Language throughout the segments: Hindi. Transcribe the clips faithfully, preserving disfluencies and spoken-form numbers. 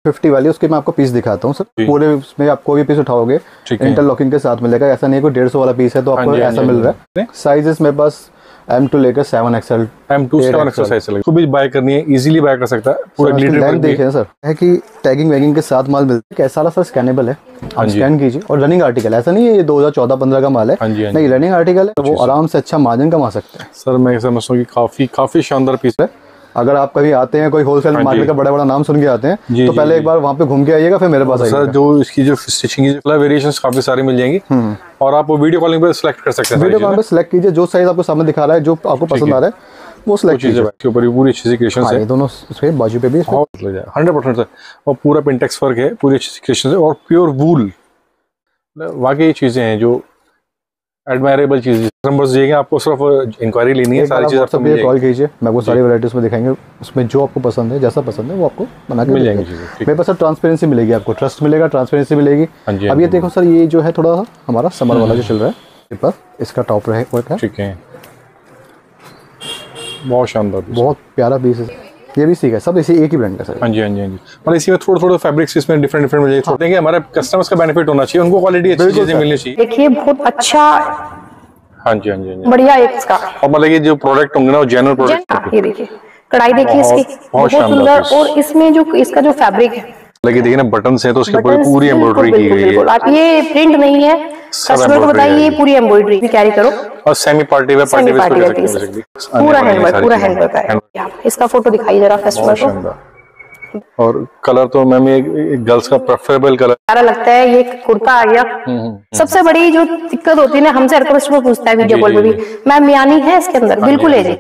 फिफ्टी वाली, उसके मैं आपको पीस दिखाता हूँ सर। पूरे उसमें आपको भी पीस उठाओगे इंटरलॉकिंग के साथ मिलेगा, ऐसा नहीं कोई डेढ़ सौ वाला पीस है तो आपको ऐसा मिल रहा है। साइजेस मेरे पास एम टू लेकर seven XL, M to seven XL size चलेगा, भी बाय करनी है इजीली बाय कर सकता है। पूरा ग्लिटर वर्क देखिए सर है कि टैगिंग वैगिंग के साथ माल मिलता है। कैसा वाला सर स्कैनेबल है, आप स्कैन कीजिए। और रनिंग आर्टिकल ऐसा नहीं है ये दो हज़ार चौदह पंद्रह का माल है, नहीं रनिंग आर्टिकल है, वो आराम से अच्छा मार्जिन कमा सकते हैं। सर मैं समझता हूँ कि काफी काफी शानदार पीस है। अगर आप कभी आते हैं कोई होलसेल मार्केट का बड़ा बड़ा नाम सुन के आते हैं तो पहले एक बार वहाँ पे घूम के आइएगा, फिर मेरे पास आइएगा। सर जो इसकी जो स्टिचिंग की वेरिएशंस काफी सारी मिल जाएंगी और आप वीडियो कॉलिंग पे सिलेक्ट कर सकते हैं। वीडियो कॉलिंग पे सिलेक्ट कीजिए, जो साइज आपको सामने दिखा रहा है, जो आपको पसंद आ रहा है वो सिलेक्ट कीजिए। इसके ऊपर पूरी अच्छी सी क्रिएशन है, दोनों इसके बाजू पे भी हंड्रेड परसेंट सर, और पूरा पिंटेक्स वर्क है, पूरी अच्छी सी क्रिएशन है और प्योर वूल। वाकई चीजें हैं जो एडमायरेबल चीज़। नंबर्स दिए आपको, सिर्फ इंक्वायरी लेनी है, सारी चीज़ आपको मिल जाएगी। कॉल कीजिए, मैं आपको सारी वैरायटीज में दिखाएंगे, उसमें जो आपको पसंद है, जैसा पसंद है वो आपको बना के मिल जाएंगी। मेरे पास सर ट्रांसपेरेंसी मिलेगी, आपको ट्रस्ट मिलेगा, ट्रांसपेरेंसी मिलेगी। अब ये देखो सर, ये जो है थोड़ा हमारा समर वाला जो चल रहा है पर इसका टॉप रहे वर्क है, ठीक है, बहुत शानदार, बहुत प्यारा पीस है। ये भी सीखा है, सब इसी एक ही ब्रांड का सर। हाँ जी हाँ जी हाँ जी, मतलब इसी में थोड़ा थोड़ा फैब्रिक्स इसमें डिफरेंट डिफरेंट मिल जाएंगे। देखिए हमारे कस्टमर्स का बेनिफिट होना चाहिए, उनको क्वालिटी अच्छी चीजें मिलनी चाहिए। देखिए बहुत अच्छा, हाँ जी हाँ जी बढ़िया एक इसका, और मतलब ये जो प्रोडक्ट होंगे ना वो जेन्युइन प्रोडक्ट। ये देखिए कढ़ाई देखिए इसकी बहुत सुंदर, और इसमें जो इसका जो फैब्रिक है, लगे देखिए ना बटन्स हैं तो उसके ऊपर पूरी एम्ब्रॉयडरी की गई है। आप ये प्रिंट नहीं है, कस्टमर को बताइए ये पूरी एम्ब्रॉयडरी भी कैरी करो। और semi party wear, party wear पूरा हैंडवर्क, पूरा हैंडवर्क है। इसका फोटो दिखाइए जरा कस्टमर को। और कलर तो मैम ये गर्ल्स का प्रेफरेबल कलर प्यारा लगता है। ये कुर्ता आ गया। सबसे बड़ी जो दिक्कत होती है ना, हमसे हर कस्टमर पूछता है वीडियो कॉल पे भी, मैम मियानी है इसके अंदर, बिल्कुल है जी,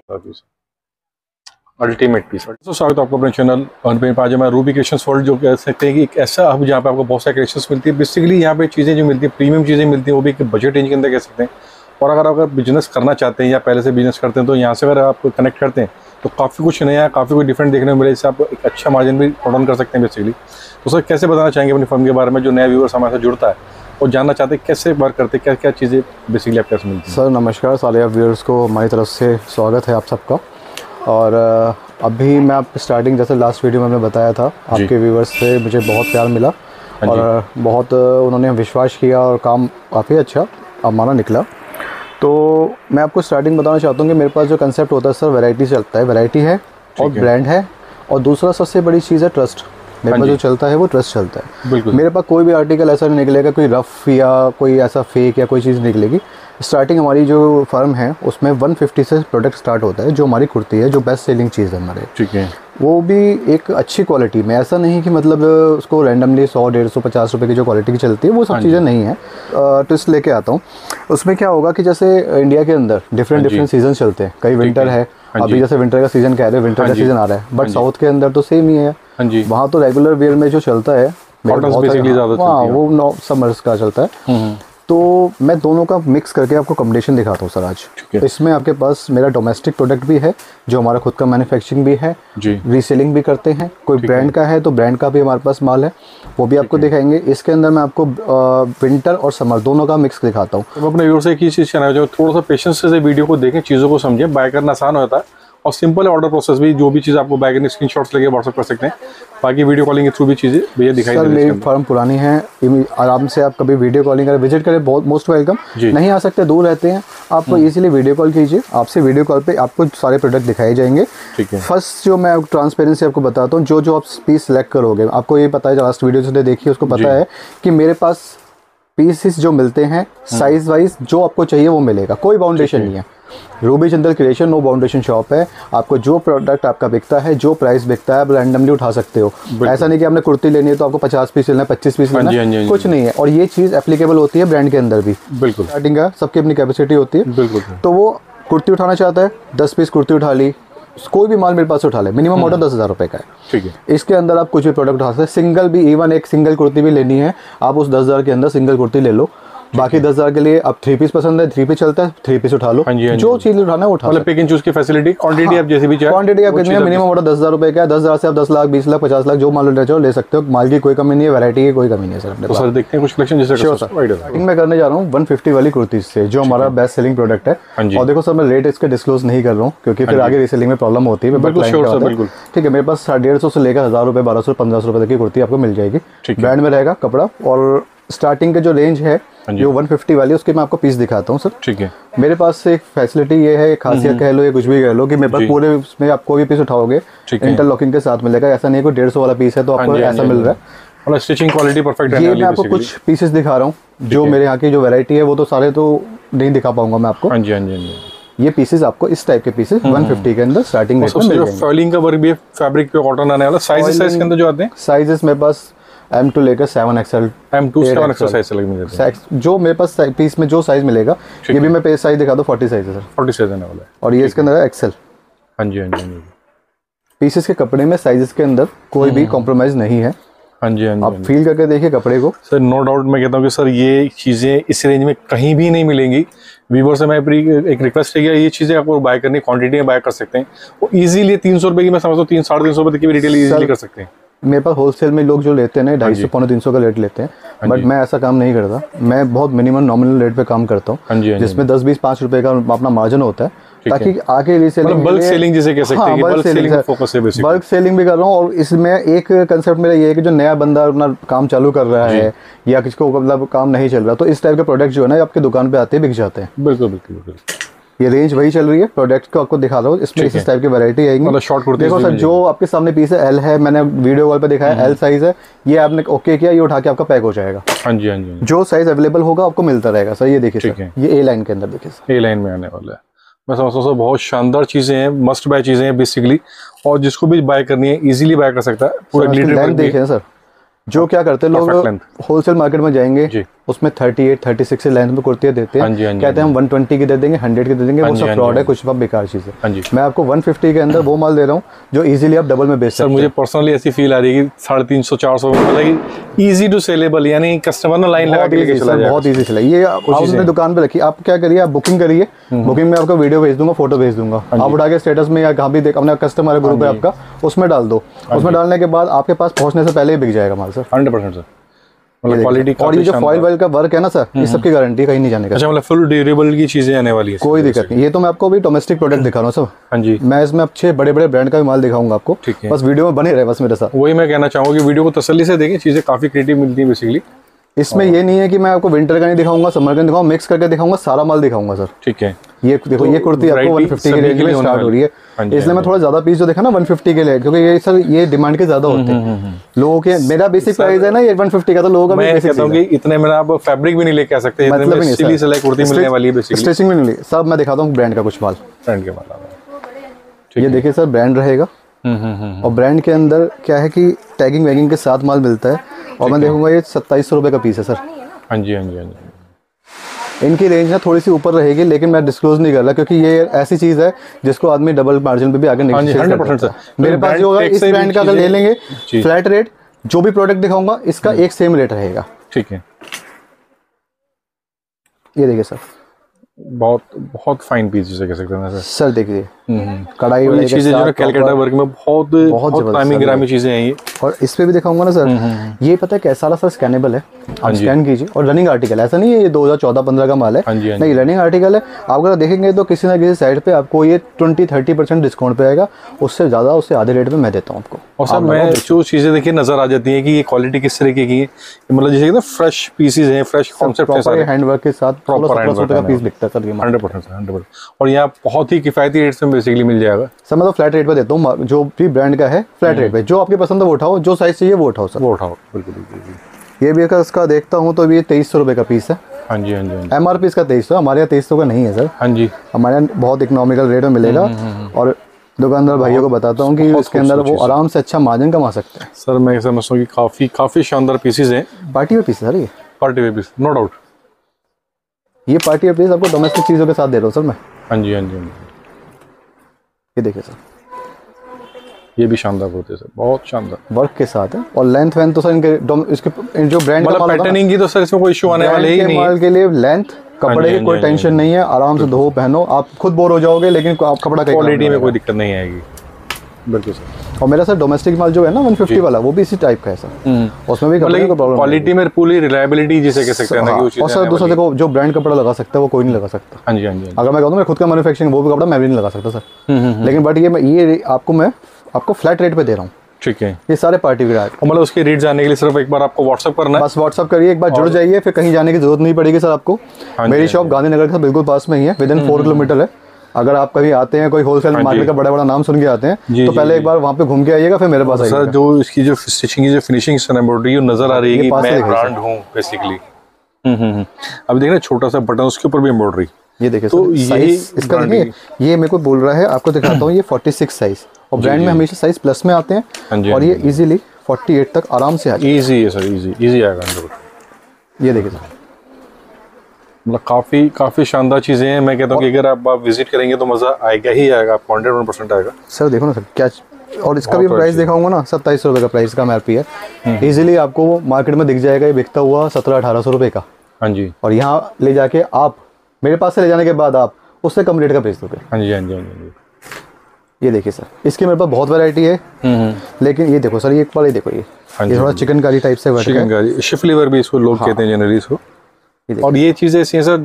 अल्टीमेट पीस। तो स्वागत है आपको अपने चैनल अर्न पे पाजामा रूबी क्रिएशंस वर्ल्ड, जो कह सकते हैं कि एक ऐसा हब जहाँ पे आपको बहुत सारी क्रिएशंस मिलती है। बेसिकली यहाँ पे चीज़ें जो मिलती है प्रीमियम चीज़ें मिलती हैं, वो भी एक बजट रेंज के अंदर कह सकते हैं। और अगर आप बिजनेस करना चाहते हैं या पहले से बिजनेस करते हैं तो यहाँ से अगर आप कनेक्ट करते हैं तो काफ़ी कुछ नया है, काफ़ी कुछ डिफरेंट देखने को मिले, इससे आप एक अच्छा मार्जिन भी ऑन कर सकते हैं बेसिकली। तो सर कैसे बताना चाहेंगे अपनी फर्म के बारे में, जो नया व्यूअर्स हमारे साथ जुड़ता है और जानना चाहते हैं कैसे वर्क करते हैं, क्या क्या चीज़ें बेसिकली आप कैसे मिलती हैं। सर नमस्कार, सारे व्यूअर्स को हमारी तरफ से स्वागत है आप सबका। और अभी मैं आप स्टार्टिंग जैसे लास्ट वीडियो में हमने बताया था, आपके व्यूअर्स से मुझे बहुत प्यार मिला और बहुत उन्होंने विश्वास किया और काम काफ़ी अच्छा हमारा निकला। तो मैं आपको स्टार्टिंग बताना चाहता हूँ कि मेरे पास जो कंसेप्ट होता है सर, वैरायटी चलता है, वैरायटी है और ब्रांड है, और दूसरा सबसे बड़ी चीज़ है ट्रस्ट। मेरे पास जो चलता है वो ट्रस्ट चलता है। बिल्कुल, मेरे पास कोई भी आर्टिकल ऐसा नहीं निकलेगा कोई रफ़ या कोई ऐसा फेक या कोई चीज़ निकलेगी। स्टार्टिंग हमारी जो फर्म है उसमें वन फिफ्टी से प्रोडक्ट स्टार्ट होता है, जो हमारी कुर्ती है, जो बेस्ट सेलिंग चीज़ है हमारे, ठीक है, वो भी एक अच्छी क्वालिटी में। ऐसा नहीं कि मतलब उसको रैंडमली सौ डेढ़ सौ पचास रुपये की जो क्वालिटी की चलती है वो सब चीज़ें नहीं है। ट्विस्ट लेके आता हूँ, उसमें क्या होगा कि जैसे इंडिया के अंदर डिफरेंट डिफरेंट सीजन चलते हैं, कई विंटर है, अभी जैसे विंटर का सीजन कह रहे हैं, विंटर का सीजन आ रहा है, बट साउथ के अंदर तो सेम ही है। वहाँ तो रेगुलर वेयर में जो चलता है वो नौ समर्स का चलता है। तो मैं दोनों का मिक्स करके आपको कॉम्बिनेशन दिखाता हूँ सर आज। इसमें आपके पास मेरा डोमेस्टिक प्रोडक्ट भी है, जो हमारा खुद का मैन्युफैक्चरिंग भी है, रीसेलिंग भी करते हैं। कोई ब्रांड का है तो ब्रांड का भी हमारे पास माल है, वो भी आपको दिखाएंगे। इसके अंदर मैं आपको विंटर और समर दोनों का मिक्स दिखाता हूँ। तो मैं अपने व्यूअर्स से एक ही चीज़ कहना चाहूँ, थोड़ा सा पेशेंस से वीडियो को देखें, चीज़ों को समझें, बाय करना आसान होता है और सिंपल ऑर्डर प्रोसेस भी, जो भी चीज़ आपको बैग में स्क्रीनशॉट्स लेके व्हाट्सएप कर सकते हैं। बाकी वीडियो कॉलिंग के थ्रू भी चीज़ें भैया दिखाई दे रही है। मेरी फर्म पुरानी है, आराम से आप कभी वीडियो कॉलिंग करें, विजिट करें, बहुत मोस्ट वेलकम। नहीं आ सकते, दूर रहते हैं, आपको इजीली वीडियो कॉल कीजिए, आपसे वीडियो कॉल पे आपको सारे प्रोडक्ट दिखाए जाएंगे। फर्स्ट जो मैं ट्रांसपेरेंसी आपको बताता हूँ, जो जो आप पीस सेलेक्ट करोगे, आपको ये पता है, लास्ट वीडियो जो देखिए उसको पता है कि मेरे पास पीसेस जो मिलते हैं साइज वाइज जो आपको चाहिए वो मिलेगा, कोई बाउंडेशन नहीं है। Ruby Jindal creation no boundation shop है। आपको जो प्रोडक्ट आपका बिकता है, जो प्राइस बिकता है, आप रैंडमली उठा सकते हो। ऐसा नहीं कि आपने कुर्ती लेनी है तो आपको पचास पीस लेना है, पच्चीस पीस लेना है, कुछ नहीं है। और ये चीज़ एप्लीकेबल होती है ब्रांड के अंदर भी। बिल्कुल, स्टार्टिंग का सबकी अपनी कैपेसिटी होती है। बिल्कुल, तो वो कुर्ती उठाना चाहता है, दस पीस कुर्ती उठा ली, कोई भी माल मेरे पास उठा ले, मिनिमम ऑर्डर दस हज़ार रुपये का है, ठीक है। इसके अंदर आप कुछ भी प्रोडक्ट उठा सकते हैं, सिंगल भी, इवन एक सिंगल कुर्ती भी लेनी है, आप उस दस हज़ार के अंदर सिंगल कुर्ती ले लो, बाकी दस हजार के लिए अब थ्री पीस पसंद है, थ्री पीस चलता है, थ्री पीस उठा लो, हाँ जी, हाँ जी। जो चीज उठाना है उठा, मतलब पिक एंड चूज की फैसिलिटी, क्वांटिटी आप जैसे भी चाहे, क्वांटिटी आप कितनी है, मिनिमम ऑर्डर दस हजार रुपए का है, दस हजार से आप दस लाख, बीस लाख, पचास लाख जो माल ले ले सकते हो। माल की कोई कमी नहीं है, वैरायटी की कोई कमी नहीं है सर। तो सर देखते हैं कुछ कलेक्शन जैसे स्टार्टिंग में करने जा रहा हूँ वन फिफ्टी वाली कुर्ती से, जो हमारा बेस्ट सेलिंग प्रोडक्ट है। और देखो सर मैं रेट इसके डिस्क्लोज नहीं कर रहा हूँ क्योंकि फिर आगे रीसेलिंग में प्रॉब्लम होती है। ठीक है, मेरे पास डेढ़ सौ से लेकर हजार रुपए, बारह सौ, पंद्रह सौ रुपए तक की कुर्ती आपको मिल जाएगी। ब्रांड में रहेगा कपड़ा, और स्टार्टिंग के जो रेंज है जो वन फिफ्टी वाली, उसके मैं आपको पीस दिखाता हूँ सर। ठीक है, मेरे पास से एक फैसिलिटी ये है, खासियत कह लो या कुछ भी कह लो, कि मेरे पास पूरे उसमें आप कोई भी पीस उठाओगे इंटरलॉकिंग के साथ मिलेगा। ऐसा नहीं कोई डेढ़ सौ वाला पीस है तो आपको ऐसा मिल रहा है। स्टिचिंग क्वालिटी परफेक्ट है। ये मैं आपको कुछ पीसेस दिखा रहा हूँ जो मेरे यहाँ की जो वैरायटी है, वो तो सारे तो नहीं दिखा पाऊंगा मैं आपको। हाँ जी, हाँ जी, हाँ जी। ये पीसेस आपको इस टाइप के पीसेस वन फिफ्टी के अंदर स्टार्टिंग रेट में मिल जाएंगे। फॉइलिंग का वर्क भी है, फैब्रिक पे कॉटन आने वाला। साइजेस साइज के अंदर जो आते हैं, साइजेस मेरे पास एम टू लेकर seven XL, M to seven XL size अलग मिल जाते हैं। जो मेरे पास पीस में जो साइज मिलेगा, ये भी मैं पेज साइज दिखा दूं, फोर्टी साइज है सर, फोर्टी साइज आने वाला है। और ये इसके अंदर है एक्सएल। हाँ जी, हाँ जी। पीसेस के कपड़े में साइजेस के अंदर कोई भी कॉम्प्रोमाइज नहीं है। हाँ जी, हाँ जी। आप फील करके देखिए कपड़े को सर। नो डाउट मैं कहता हूँ कि सर ये चीज़ें इस रेंज में कहीं भी नहीं मिलेंगी। वीवर से मैं एक रिक्वेस्ट है कि ये चीज़ें आपको बाय करनी, क्वांटिटी में बाय कर सकते हैं। वो इजीली तीन सौ रुपए की मैं समझता हूँ, तीन साढ़े तीन सौ रुपए की भी रिटेल इजीली कर सकते हैं। मेरे पास होलसेल में लोग जो लेते हैं ना ढाई सौ पौने तीन सौ का रेट लेते हैं, बट मैं ऐसा काम नहीं करता। मैं बहुत मिनिमम नॉमिनल रेट पे काम करता हूँ, जिसमें दस बीस पाँच रुपए का अपना मार्जिन होता है, ताकि आगे रीसेलिंग, बल्क सेलिंग जिसे कह सकते हैं, बल्क सेलिंग पे फोकस है बेसिकली। बल्क सेलिंग भी कर रहा हूँ। और इसमें एक कंसेप्ट मेरा ये है कि जो नया बंदा अपना काम चालू कर रहा है या किसको मतलब काम नहीं चल रहा, तो इस टाइप के प्रोडक्ट जो है ना आपकी दुकान पे आते हैं, बिक जाते हैं। बिल्कुल बिल्कुल बिल्कुल। ये रेंज वही चल रही है, प्रोडक्ट को आपको दिखा रहा हूँ। इसमें इस टाइप की वैरायटी आएगी। मतलब शॉर्ट कुर्ती देखो सर, जो आपके सामने पीस है एल है, मैंने वीडियो कॉल पे दिखाया एल साइज है, ये आपने ओके किया, ये उठा के आपका पैक हो जाएगा। हाँ जी, हाँ जी। जो साइज अवेलेबल होगा आपको मिलता रहेगा सर। ये देखिए सर, ये ए लाइन के अंदर देखिए सर, ए लाइन में आने वाला है। मैं समझता हूँ बहुत शानदार चीजें हैं, मस्ट बाय चीजें हैं बेसिकली, और जिसको भी बाय करनी है इजीली बाय कर सकता है। पूरा ग्लिटर वर्क देखिए सर, जो क्या करते हैं लोग होलसेल मार्केट में जाएंगे, उसमें अड़तीस, छत्तीस की लेंथ में कुर्तियां देते हैं, कहते हैं हम एक सौ बीस की दे देंगे, सौ की दे देंगे, वो सब फ्रॉड है, कुछ सब बेकार चीज है। मैं आपको एक सौ पचास के अंदर वो माल दे रहा हूँ जो इजीली आप डबल में बेच सकते हैं। सर मुझे पर्सनली ऐसी फील आ रही है कि साढ़े तीन सौ चार सौ मतलब इजी टू सेलेबल, यानी कस्टमर ना लाइन लगा के चला जाए, बहुत इजी चला। ये आपने दुकान पे रखी, आप क्या करिए, आप बुकिंग करिए, बुकिंग में आपको वीडियो भेज दूंगा, फोटो भेज दूंगा, आप उठा के स्टेटस में या कहाँ भी देख, अपना कस्टमर ग्रुप है आपका, उसमें डाल दो। उसमें डालने के बाद आपके पास पहुंचने से पहले ही बिक जाएगा माल सर, हंड्रेड परसेंट सर। मतलब क्वालिटी, और ये जो फॉइल वाइल का वर्क है ना सर, इस सब की गारंटी कहीं नहीं जाने का। अच्छा, मतलब फुल ड्यूरेबल की चीजें आने वाली है, कोई दिक्कत नहीं। ये तो मैं आपको भी डोमेस्टिक प्रोडक्ट दिखा रहा हूँ सर। हाँ जी, मैं इसमें अच्छे बड़े बड़े ब्रांड का भी माल दिखाऊंगा आपको, बस वीडियो में बने रहे बस मेरे साथ। वही मैं कहना चाहूँगा कि वीडियो को तसल्ली से देखें, चीजें काफी क्रिएटिव मिलती है बेसिकली। इसमें ये नहीं है कि मैं आपको विंटर का नहीं दिखाऊंगा, समर का नहीं दिखाऊंगा, मिक्स करके दिखाऊंगा, सारा माल दिखाऊंगा सर। ठीक है, ये देखो ये कुर्ती आपको एक सौ पचास की रेंज में स्टार्ट हो रही है, इसलिए मैं थोड़ा ज्यादा पीस जो देखा ना एक सौ पचास के लिए, क्योंकि ये सर ये डिमांड के ज्यादा होते हैं लोगों के। मेरा बेसिक प्राइस है ना ये एक सौ पचास का, तो लोगों का मैं कहता हूं कि इतने में आप फैब्रिक भी नहीं लेके आ सकते, इतने में सिली सिलाई कुर्ती मिलने वाली है बेसिकली, स्टिचिंग भी नहीं मिलेगी। सब मैं दिखाता हूं ब्रांड का कुछ माल, ब्रांड के माल। ये देखिए सर, ब्रांड रहेगा, और ब्रांड के अंदर क्या है कि टैगिंग वैगिंग के साथ माल मिलता है। और मैं देखूंगा ये सत्ताईस सौ रुपए का पीस है सर। हाँ जी, हाँ जी, हाँ जी। इनकी रेंज ना थोड़ी सी ऊपर रहेगी, लेकिन मैं डिस्क्लोज नहीं कर रहा, क्योंकि ये ऐसी चीज है जिसको आदमी डबल मार्जिन पे भी आगे नेगोशिएट कर सकता है। मेरे पास जो होगा इस ब्रांड का अगर ले लेंगे फ्लैट रेट, जो भी प्रोडक्ट दिखाऊंगा इसका एक सेम रेट रहेगा। ठीक है, ये देखिए सर, बहुत बहुत फाइन पीस जिसे कह सकते हैं सर। सर देखिए कढ़ाई वाली चीजें जो है कैलकाटा वर्क में बहुत बहुत नामी ग्रामी चीजें हैं ये। और इस पे भी दिखाऊंगा ना सर, ये पता है कैसा सर, स्कैनेबल है, आप स्कैन कीजिए, और रनिंग आर्टिकल, ऐसा नहीं है ये दो हज़ार चौदह पंद्रह का माल है, नहीं रनिंग आर्टिकल है। आप अगर देखेंगे तो किसी ना किसी साइड पे आपको ये ट्वेंटी थर्टी परसेंट डिस्काउंट पे आएगा, उससे ज्यादा उससे आधे रेट में मैं देता हूँ आपको। और सर मैं जो चीजें देखिए नजर आ जाती है कि ये क्वालिटी किस तरीके की है, मतलब जैसे ना फ्रेश पीसेज हैं, फ्रेश कॉन्सेप्ट है सारे, हैंडवर्क के साथ प्रॉपर हैंडवर्क का पीस बिकता है sir, hundred percent hundred percent. और यहाँ बहुत ही किफायती रेट में बेसिकली मिल जाएगा सर। मैं तो फ्लैट रेट पे देता हूँ, जो भी ब्रांड का है फ्लैट रेट पे, जो आपकी पसंद है वो उठाओ, जो साइज चाहिए वो उठाओ सर, वो उठाओ। बिल्कुल बिल्कुल। ये भी अगर इसका देखता हूँ तो ये तेईस सौ रुपये का पीस है। हाँ जी, हाँ जी। एम आर पी इसका तेईस सौ, हमारे यहाँ तेईस सौ का नहीं है सर। हाँ जी, हमारे यहाँ बहुत इकोनॉमिकल रेट में मिलेगा, और दुकानदार भाइयों को बताता हूँ कि इसके अंदर वो आराम से अच्छा मार्जिन कमा सकते हैं सर। मैं समझता हूँ कि काफ़ी काफ़ी शानदार पीसेज हैं, पार्टी वेयर पीस सर, ये party wear piece no doubt. ये पार्टी वेयर पीस आपको डोमेस्टिक चीज़ों के साथ दे रहा हूँ सर मैं। हाँ जी, हाँ जी। ये देखिए सर, ये भी शानदार होते हैं सर, बहुत शानदार वर्क के साथ है। और लेंथ वेंथ तो सर इनके डोम- इसके जो ब्रांड का मतलब माल होगा ना, पैटर्निंग की तो सर इसमें कोई इशू आने वाले ही के नहीं माल है। के लिए लेंथ कपड़े हाँ की कोई जी, हाँ टेंशन जी। नहीं है, आराम से धो पहनो, आप खुद बोर हो जाओगे लेकिन आप कपड़ा कहीं क्वालिटी में कोई दिक्कत नहीं आएगी। बिल्कुल सर। और मेरा सर डोमेस्टिक माल जो है ना वन फिफ्टी वाला, वो भी इसी टाइप का है सर, उसमें भी कपड़े की कोई प्रॉब्लम क्वालिटी में पूरी रिलायबिलिटी जिसे कह सकते हैं ना कि वो और चीज़ें सर आने दूसरा वाली देखो, जो ब्रांड कपड़ा लगा सकता है वो कोई नहीं लगा सकता। हाँ जी हाँ जी हाँ अगर मैं कहूँ मैं खुद का मैन्युफैक्चरिंग वो भी कपड़ा मैं भी नहीं लगा सकता सर, लेकिन बट ये मैं ये आपको मैं आपको फ्लैट रेट पे दे रहा हूँ। जी। ठीक है। ये सारे पार्टी वेयर आर्ट, और मतलब उसके रेट जानने के लिए सिर्फ एक बार आपको व्हाट्सअप करना है, बस व्हाट्सअप करिए, एक बार जुड़ जाइए, फिर कहीं जाने की जरूरत नहीं पड़ेगी सर आपको। हाँ जी, मेरी हाँ शॉप गांधीनगर का बिल्कुल पास में ही है, विद इन फोर किलोमीटर है। अगर आप कभी आते हैं, कोई होलसेल हाँ मार्केट जी। का बड़ा बड़ा नाम सुन के आते हैं, जी, तो जी, पहले जी। एक बार वहाँ पे घूम के आइएगा, फिर मेरे पास सर आइएगा। जो इसकी जो स्टिचिंग की जो फिनिशिंग एम्ब्रॉयडरी नजर आ रही है ये कि पास से मैं दिखाइए सर। ब्रांड हूँ बेसिकली। हम्म हम्म हम्म। अब देखना छोटा सा बटन, उसके ऊपर भी एम्ब्रॉयडरी। ये देखिए तो सर, ये साइज इसका brand देखिए, ये मेरे को बोल रहा है, आपको दिखाता हूँ, ये फोर्टी सिक्स साइज, और ब्रांड में हमेशा साइज प्लस में आते हाँ हैं, जी, और हाँ ये इजीली फोर्टी एट तक आराम से आ जाए। इजी है सर, इजी इजी आएगा अंदर। ये देखिए सर, मतलब काफ़ी काफ़ी शानदार चीज़ें हैं। मैं कहता हूँ कि अगर आप, आप विजिट करेंगे तो मज़ा आएगा ही आएगा, आपको हंड्रेड वन परसेंट आएगा सर देखो ना सर क्या, और इसका बहुत भी प्राइस अच्छी। दिखाऊंगा ना, सत्ताईस सौ रुपये का प्राइस का एम आर पी है। इजीली आपको मार्केट में दिख जाएगा ये बिकता हुआ सत्रह अठारह सौ रुपये का, हाँ जी और यहाँ ले जाके आप मेरे पास से ले जाने के बाद आप उससे कम रेट का बेच दोगे। हाँ जी हाँ जी हाँ जी हाँ जी। ये देखिए सर, इसके मेरे पास बहुत वैरायटी है, लेकिन ये देखो सर, ये एक बार ये देखो, ये हाँ ये जी, थोड़ा हाँ जी। चिकनकारी टाइप से वर्क है। चिकनकारी शिफ्ट लीवर भी इसको लोग कहते हैं जनरली इसको। ये देखिए और ये चीज़ें ऐसी हैं सर,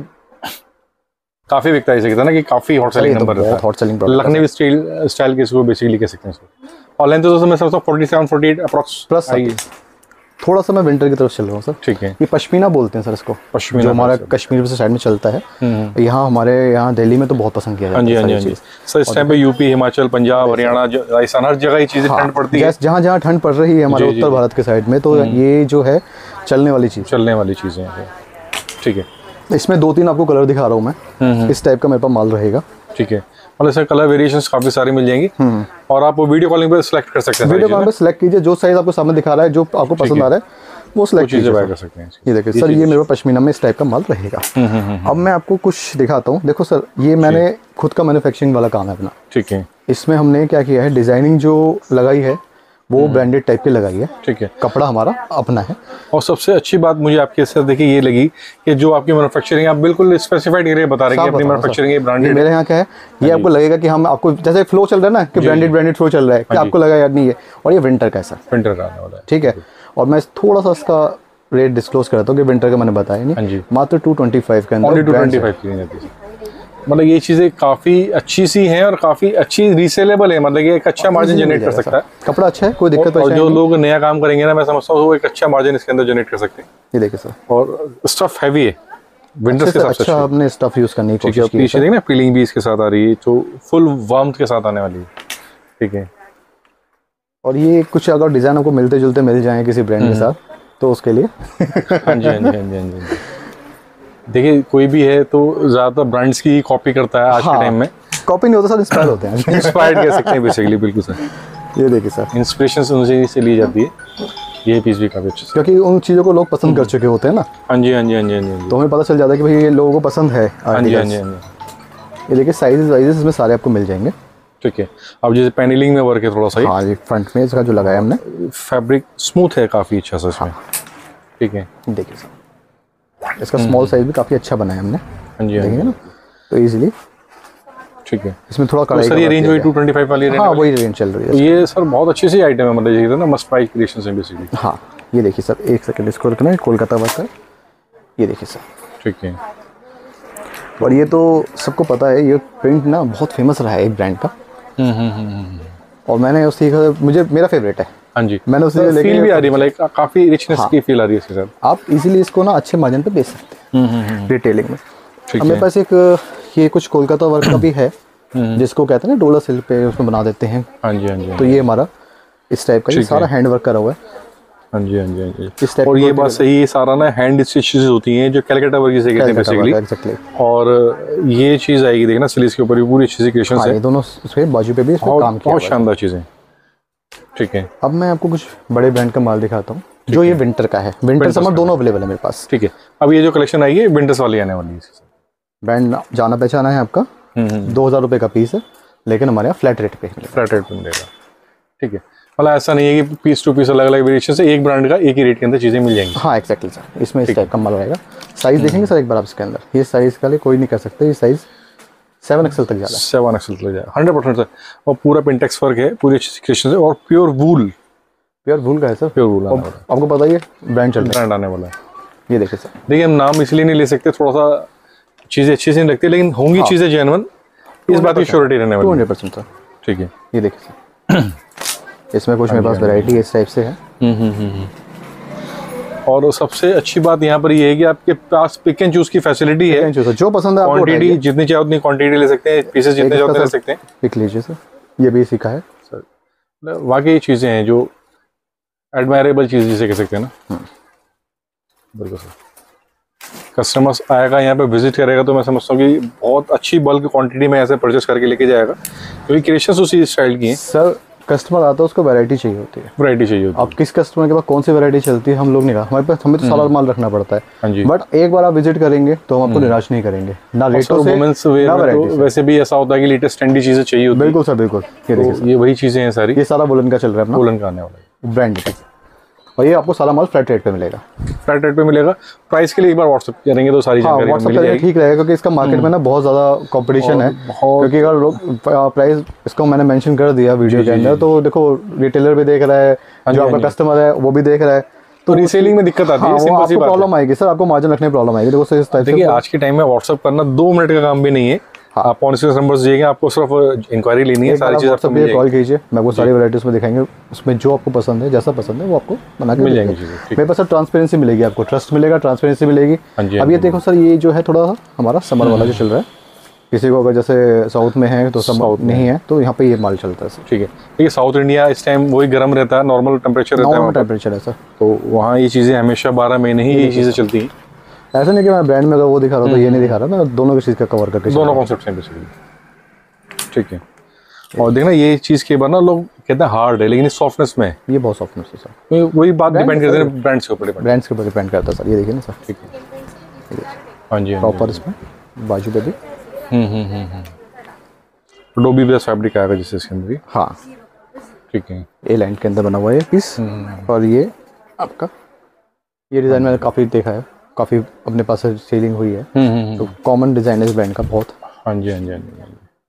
काफ़ी बिकता है, इसे कहते हैं ना कि काफ़ी हॉट सर, ये सेलिंग तो नंबर रहता बहुत है। Hot selling product Lucknowi style style के इसको बेसिकली कह सकते हैं इसको। और लेंथ तो मैं समझता हूँ forty seven forty eight approx plus आएगी। थोड़ा सा मैं विंटर की तरफ चल रहा हूँ सर। ठीक है। ये पश्मीना बोलते हैं सर इसको, पश्मीना जो हमारा बोलते कश्मीर से साइड में चलता है, यहाँ हमारे यहाँ दिल्ली में तो बहुत पसंद किया हाँ जाता जी है हाँ जी सारी हाँ जी। चीज़। सर इस टाइम पे यूपी, हिमाचल, पंजाब, हरियाणा, ज- राजस्थान, हर जगह ये चीज़ें ठंड पड़ती है, जैसे जहाँ जहाँ ठंड पड़ रही है हमारे जी, जी, उत्तर जी। भारत के साइड में, तो ये जो है चलने वाली चीज़। चलने वाली चीज़ें हैं। ठीक है इसमें दो तीन आपको कलर दिखा रहा हूँ मैं, इस टाइप का मेरे पास माल रहेगा। ठीक है। मतलब सर कलर वेरिएशंस काफ़ी सारी मिल जाएंगी, और आप वीडियो कॉलिंग पे सिलेक्ट कर सकते हैं सारी वीडियो कॉल चीज़ें। पे सिलेक्ट कीजिए, जो साइज आपको सामने दिखा रहा है, जो आपको पसंद आ रहा है वो वो सिलेक्ट चीज़ें कीजिए बाय सर। कर सकते हैं। ये देखिए सर, ये मेरे पास पश्मीना में इस टाइप का माल रहेगा। अब मैं आपको कुछ दिखाता हूँ। देखो सर, ये मैंने खुद का मैन्युफैक्चरिंग वाला काम है अपना। ठीक है इसमें हमने क्या किया है, डिजाइनिंग जो लगाई है वो ब्रांडेड टाइप की लगाई है। ठीक है। कपड़ा हमारा अपना है। और सबसे अच्छी बात मुझे आपके सर देखिए ये लगी कि जो आपकी मैन्युफैक्चरिंग आप बिल्कुल स्पेसिफाइड एरिया बता रहे हैं कि साफ अपनी बताओ सर। मैन्युफैक्चरिंग ये ये ब्रांडेड मेरे यहाँ क्या है, ये आपको लगेगा कि हम आपको जैसे फ्लो चल रहा है ना कि ब्रांडेड ब्रांडेड फ्लो चल रहा है, कि आपको लगा यार नहीं है, और ये विंटर का है सर। विंटर का आने वाला है। ठीक है। और मैं थोड़ा सा इसका रेट डिस्क्लोज करता हूँ कि विंटर का मैंने बताया हाँ नहीं, जी। मात्र टू ट्वेंटी फाइव के ओनली अंदर टू brand ट्वेंटी है। फाइव की जाती है। मतलब ये चीज़ें काफ़ी अच्छी सी हैं और काफ़ी अच्छी रीसेलेबल है, मतलब ये एक अच्छा मार्जिन जनरेट कर सकता है। कपड़ा अच्छा है, कोई दिक्कत और परेशानी जो नहीं। लोग नया काम करेंगे ना, मैं समझता हूँ वो एक अच्छा मार्जिन इसके अंदर जनरेट कर सकते हैं। ये देखिए सर, और स्टफ हैवी है, विंटर्स के अच्छा हिसाब से अच्छा आपने स्टफ यूज करने की ठीक है। कोशिश की है पीछे सर। देखना फीलिंग भी इसके साथ आ रही है, तो फुल वार्मथ के साथ आने वाली है। ठीक है। और ये कुछ अगर डिजाइन आपको मिलते जुलते मिल जाए किसी ब्रांड के साथ, तो उसके लिए हाँ जी हाँ जी हाँ जी हाँ जी। देखिए कोई भी है तो ज़्यादातर ब्रांड्स की कॉपी करता है आज के टाइम में। कॉपी नहीं होता सर, इंस्पायर होते हैं। इंस्पायर्ड कह सकते हैं बेसिकली। बिल्कुल सर, ये देखिए सर, इंस्पिरेशन उनसे से ली जाती है। ये पीस भी काफ़ी अच्छा। क्योंकि उन चीज़ों को लोग पसंद कर चुके होते हैं ना, हाँ जी हाँ जी हाँ जी हाँ जी तो हमें पता चल जाता है कि भाई ये लोगों को पसंद है हाँ जी हाँ जी articles। हाँ जी। ये देखिए साइजेस वाइजेस इसमें सारे आपको मिल जाएंगे। ठीक है। अब जैसे पैनलिंग में वर्क है थोड़ा सा, हाँ, ये फ्रंट में इसका जो लगाया हमने, फैब्रिक स्मूथ है काफ़ी अच्छा सा इसमें। ठीक है। देखिए सर, इसका स्मॉल साइज भी काफ़ी अच्छा बनाया हमने, हाँ जी हाँ देखेंगे जी। ना, तो इजीली ठीक है। इसमें थोड़ा तो कढ़ाई सर का ये work रेंज किया वही गया टू ट्वेंटी फाइव वाली है। रेंज हाँ, वाली? वही रेंज चल रही तो है। ये सर बहुत अच्छी सी आइटम है, मतलब ये कहते हैं ना मस्ट प्राइस क्रिएशन है बेसिकली। हाँ, ये देखिए सर, एक सेकंड इसको रखना है, कोलकाता वर्क है। ये देखिए सर, ठीक है। और ये तो सबको पता है, ये प्रिंट ना बहुत फेमस रहा है एक ब्रांड का, और मैंने उसी का, मुझे मेरा फेवरेट है। हाँ जी। मैंने उसी तो को लेके फील भी आ रही है, मतलब काफ़ी रिचनेस की फील आ रही है इसके साथ। आप इजीली इसको ना अच्छे मार्जिन पे बेच सकते हैं रिटेलिंग में। ठीक अब मेरे है। पास एक ये कुछ कोलकाता वर्क का भी है, जिसको कहते हैं ना डोला सिल्क पे उसमें बना देते हैं। हाँ जी हाँ जी हाँ तो ये हमारा इस टाइप का, ये ठीक सारा है। हैंड वर्क करा हुआ है। हाँ जी हाँ जी हाँ जी। इस टाइप और की ये work बात सही है, सारा ना हैंड स्टिचेस होती हैं जो कैलकाटा वर्क जिसे कहते हैं बेसिकली। एग्जैक्टली। और ये चीज़ आएगी देखना स्लीव्स के ऊपर भी पूरी अच्छी सी क्रिएशन हाँ, है। ये दोनों उसके बाजू पे भी इस पे बहुत काम किया बहुत हुआ है। शानदार चीज़ें। ठीक है। अब मैं आपको कुछ बड़े ब्रांड का माल दिखाता हूँ, जो ये विंटर का है। विंटर समर दोनों अवेलेबल है मेरे पास। ठीक है। अब ये जो कलेक्शन आएगी ये विंटर्स वाली आने वाली है। ब्रांड जाना पहचाना है आपका, दो हज़ार रुपये का पीस है, लेकिन हमारे यहाँ फ्लैट रेट पे मिलेगा। फ्लैट रेट पे मिलेगा। ठीक है, मतलब ऐसा नहीं है कि पीस टू पीस अलग अलग वेरिएशन से एक ब्रांड का एक ही रेट के अंदर चीज़ें मिल जाएंगी। हाँ एक्जैक्टली सर, इसमें इस टाइप का माल रहेगा। साइज़ देखेंगे सर एक बार आप इसके अंदर, ये साइज़ का लिए कोई नहीं कर सकते, ये साइज़ सेवन एक्सएल तक जाता है। सेवन एक्सएल तक जाएगा हंड्रेड परसेंट सर। और पूरा पिंटेक्स वर्क है, पूरी अच्छी क्रिएशन है और प्योर वूल, प्योर वूल का है सर, प्योर वूल। आपको पता ही है ब्रांड चल रहा ब्रांड आने वाला है। है। ये देखिए सर, देखिए हम नाम इसलिए नहीं ले सकते, थोड़ा सा चीज़ें अच्छी से नहीं लगती, लेकिन होंगी हाँ। चीज़ें जेन्युइन, इस बात की श्योरिटी रहने टू वाली है। Hundred percent sir. ठीक है, ये देखिए सर, इसमें कुछ मेरे पास वैरायटी इस टाइप से है। हम्म हम्म हम्म और सबसे अच्छी बात यहाँ पर ये है कि आपके पास पिक एंड चूज की फैसिलिटी है। जो पसंद है आपको क्वांटिटी उठाइए। जितनी चाहे उतनी क्वांटिटी ले सकते हैं, पीसेस जितने चाहे उतने ले सकते हैं। देख लीजिए सर, ये भी सीखा है सर। वाकई चीज़ें हैं जो एडमायरेबल चीज़ जिसे कह सकते हैं ना। बिल्कुल सर। कस्टमर्स आएगा यहाँ पे विजिट करेगा तो मैं समझता हूँ कि बहुत अच्छी बल्क क्वांटिटी में ऐसे परचेस करके लेके जाएगा, क्योंकि क्रिएशंस उसी स्टाइल की हैं। सर कस्टमर आता है उसको वैरायटी चाहिए होती है, वैरायटी चाहिए होती है। अब किस कस्टमर के पास कौन सी वैरायटी चलती है हम लोग नहीं, हमारे पास हमें तो सारा माल रखना पड़ता है। हाँ जी। बट एक बार आप विजिट करेंगे तो हम आपको निराश नहीं करेंगे, ना रेटों से वुमेन्स वेयर ना में वैरायटी तो वैसे भी ऐसा होता है कि लेटेस्ट ट्रेंडी चीज़ें चाहिए होती है। बिल्कुल सर बिल्कुल। ये देखिए तो ये वही चीज़ें हैं सारी, ये सारा वुलन का चल रहा है अपना, वुलन का आने वाला है ब्रांड, और ये आपको सारा माल फ्लैट रेट पे मिलेगा। फ्लैट रेट पे मिलेगा। प्राइस के लिए एक बार व्हाट्सएप करेंगे तो सारी हाँ जानकारी व्हाट्सएप मिल करेंगे जाएगी। ठीक रहेगा, क्योंकि इसका मार्केट में ना बहुत ज़्यादा कंपटीशन है। क्योंकि अगर लोग प्राइस इसको मैंने मेंशन कर दिया वीडियो के अंदर, तो देखो रिटेलर भी देख रहा है, जो आपका कस्टमर है वो भी देख रहा है, तो रीसेलिंग में दिक्कत आती है। सिंपल सी बात है, प्रॉब्लम आएगी सर, आपको मार्जिन रखने में प्रॉब्लम आएगी। देखो सर इस टाइप से देखिए आज के टाइम में व्हाट्सएप करना दो मिनट का काम भी नहीं है। आप पॉइंट से नंबर दीजिएंगे, आपको सिर्फ इंक्वायरी लेनी है, सारी चीज़ आपको मिल जाएगी। कॉल कीजिए, मैं वो सारी वैरायटीज में दिखाएंगे, उसमें जो आपको पसंद है, जैसा पसंद है वो आपको बना के मिल जाएंगी देंगे। चीज़ें। मेरे पास सर ट्रांसपेरेंसी मिलेगी, आपको ट्रस्ट मिलेगा, ट्रांसपेरेंसी मिलेगी। हाँ जी, अब ये देखो सर, ये जो है थोड़ा हमारा समर वाला जो चल रहा है, किसी को अगर जैसे साउथ में है तो समर नहीं है तो यहाँ पे ये माल चलता है सर। ठीक है, देखिए साउथ इंडिया इस टाइम वही गर्म रहता है, नॉर्मल टेम्परेचर रहता है, नॉर्मल टेम्परेचर है सर, तो वहाँ ये चीज़ें हमेशा बारह महीने ही ये चीज़ें चलती हैं। ऐसा नहीं कि मैं ब्रांड में अगर वो दिखा रहा हूँ तो ये नहीं दिखा रहा, मैं दोनों की चीज़ का कवर करके दोनों कॉन्सेप्ट हैं बेसिकली। ठीक है, और देखना ये चीज़ के बाद ना लोग कहते हैं हार्ड है, लेकिन सॉफ्टनेस में है। ये बहुत सॉफ्टनेस है सर, तो वही बात डिपेंड करती है ब्रांड्स के ऊपर डिपेंड। ब्रांड्स के ऊपर डिपेंड करता है सर। ये देखिए ना सर, ठीक है, हाँ जी, प्रॉपर इसमें बाजू पे भी हम्म हम्म हम्म डोबी बेस फैब्रिक आएगा जिससे इसके अंदर भी। हाँ ठीक है, ए लाइन के अंदर बना हुआ है ये पीस। और ये आपका ये डिज़ाइन मैंने काफ़ी देखा है, काफ़ी अपने पास सेलिंग हुई है, तो कॉमन डिज़ाइन है इस ब्रांड का बहुत। हाँ जी हाँ जी हाँ जी।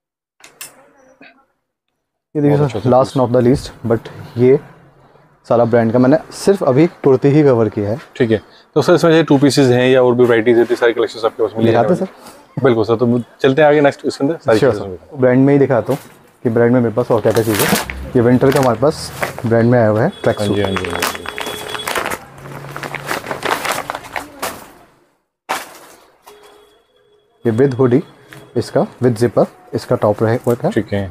ये देखिए sir, last not the least, but ये सारा ब्रांड का मैंने सिर्फ अभी कुर्ती ही कवर किया है। ठीक है, तो सर इसमें टू पीसेज हैं या और भी वैराइटीज है, सारी कलेक्शंस आपके पास मिल दिखाते जाएंगे सर। बिल्कुल सर, तो चलते हैं आगे नेक्स्ट इसके अंदर सारी चीज़ें। ब्रांड में ही दिखाता हूँ कि ब्रांड में मेरे पास और क्या क्या चीज़ है। ये विंटर का हमारे पास ब्रांड में आया हुआ है ट्रैक हाँ सूट। जी हाँ जी हाँ जी। ये विद हुडी, इसका विद जिपर, इसका टॉप रहे वर्क है। ठीक है,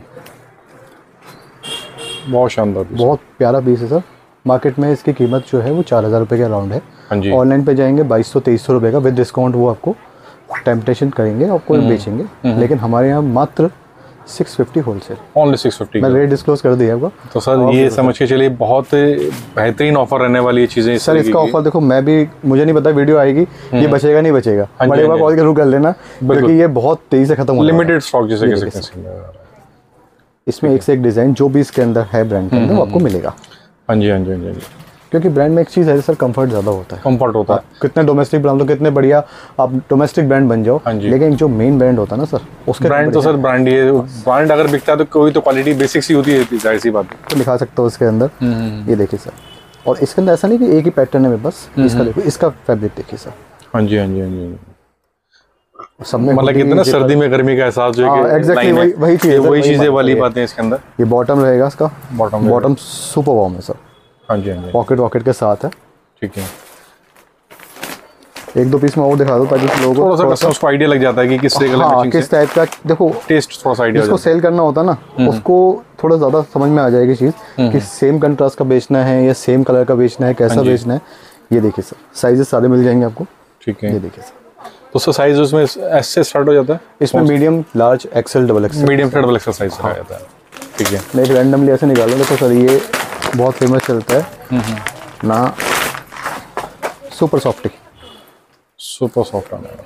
बहुत शानदार पीस। बहुत प्यारा पीस है सर। मार्केट में इसकी कीमत जो है वो चार हज़ार रुपये के अराउंड है। हाँ जी, ऑनलाइन पे जाएंगे बाईस सौ तेईस सौ रुपये का विद डिस्काउंट, वो आपको टेम्पटेशन करेंगे, आपको बेचेंगे। लेकिन हमारे यहाँ मात्र six fifty wholesale, only six fifty. मैं रेट डिस्क्लोज कर दिया आपको। तो सर ये समझ के चलिए बहुत बेहतरीन ऑफर रहने वाली है चीज़ें। सर इसका ऑफर देखो, मैं भी मुझे नहीं पता वीडियो आएगी ये बचेगा नहीं बचेगा, हाँ जी, बड़े हाँ बार जी। कॉल जरूर कर लेना, क्योंकि ये बहुत तेजी से खत्म हो लिमिटेड स्टॉक जिसे कह सकते हैं। इसमें एक से एक डिज़ाइन जो भी इसके अंदर है ब्रांड के अंदर वो आपको मिलेगा। हाँ जी हाँ जी हाँ जी हाँ जी। क्योंकि ब्रांड में एक चीज़ है सर, कंफर्ट ज़्यादा होता है। कंफर्ट होता है। कितने डोमेस्टिक ब्रांड तो कितने बढ़िया आप डोमेस्टिक ब्रांड बन जाओ, हाँ जी। लेकिन जो मेन ब्रांड होता है ना सर, उसके ब्रांड तो सर ब्रांड ही है, ब्रांड अगर बिकता है तो कोई तो क्वालिटी बेसिक्स ही होती है, जाहिर सी बात है। तो दिखा सकते हो इसके अंदर। ये देखिए सर, और इसके अंदर ऐसा नहीं कि एक ही पैटर्न है मेरे पास। इसका देखो, इसका फैब्रिक देखिए सर। हाँ जी हाँ जी हाँ जी। सब में मतलब कितना सर्दी में गर्मी का एहसास जो है, एग्जैक्टली वही वही चीज़ वही चीज़ें वाली बातें इसके अंदर। ये बॉटम रहेगा इसका, बॉटम बॉटम सुपर वार्म है सर, हाँ जी हाँ जी। पॉकेट वॉकेट के साथ है। ठीक है, एक दो पीस में और दिखा दो ताकि लोगों थोड़ा को सा कस्टमर्स को आइडिया लग जाता है कि किस तरह का हाँ, मैचिंग किस टाइप का। देखो टेस्ट थोड़ा सा आइडिया जिसको सेल करना होता है ना, उसको थोड़ा ज़्यादा समझ में आ जाएगी चीज़ कि सेम कंट्रास्ट का बेचना है या सेम कलर का बेचना है, कैसा बेचना है। ये देखिए सर, साइजेस सारे मिल जाएंगे आपको। ठीक है, ये देखिए सर, तो सर साइज उसमें एस से स्टार्ट हो जाता है। इसमें medium, large, XL, double XL, medium से डबल एक्सेल साइज आ जाता है। ठीक है, मैं रैंडमली ऐसे निकालूँ। देखो सर, ये बहुत फेमस चलता है ना, सुपर सॉफ्टी। सुपर सॉफ्ट आने वाला है।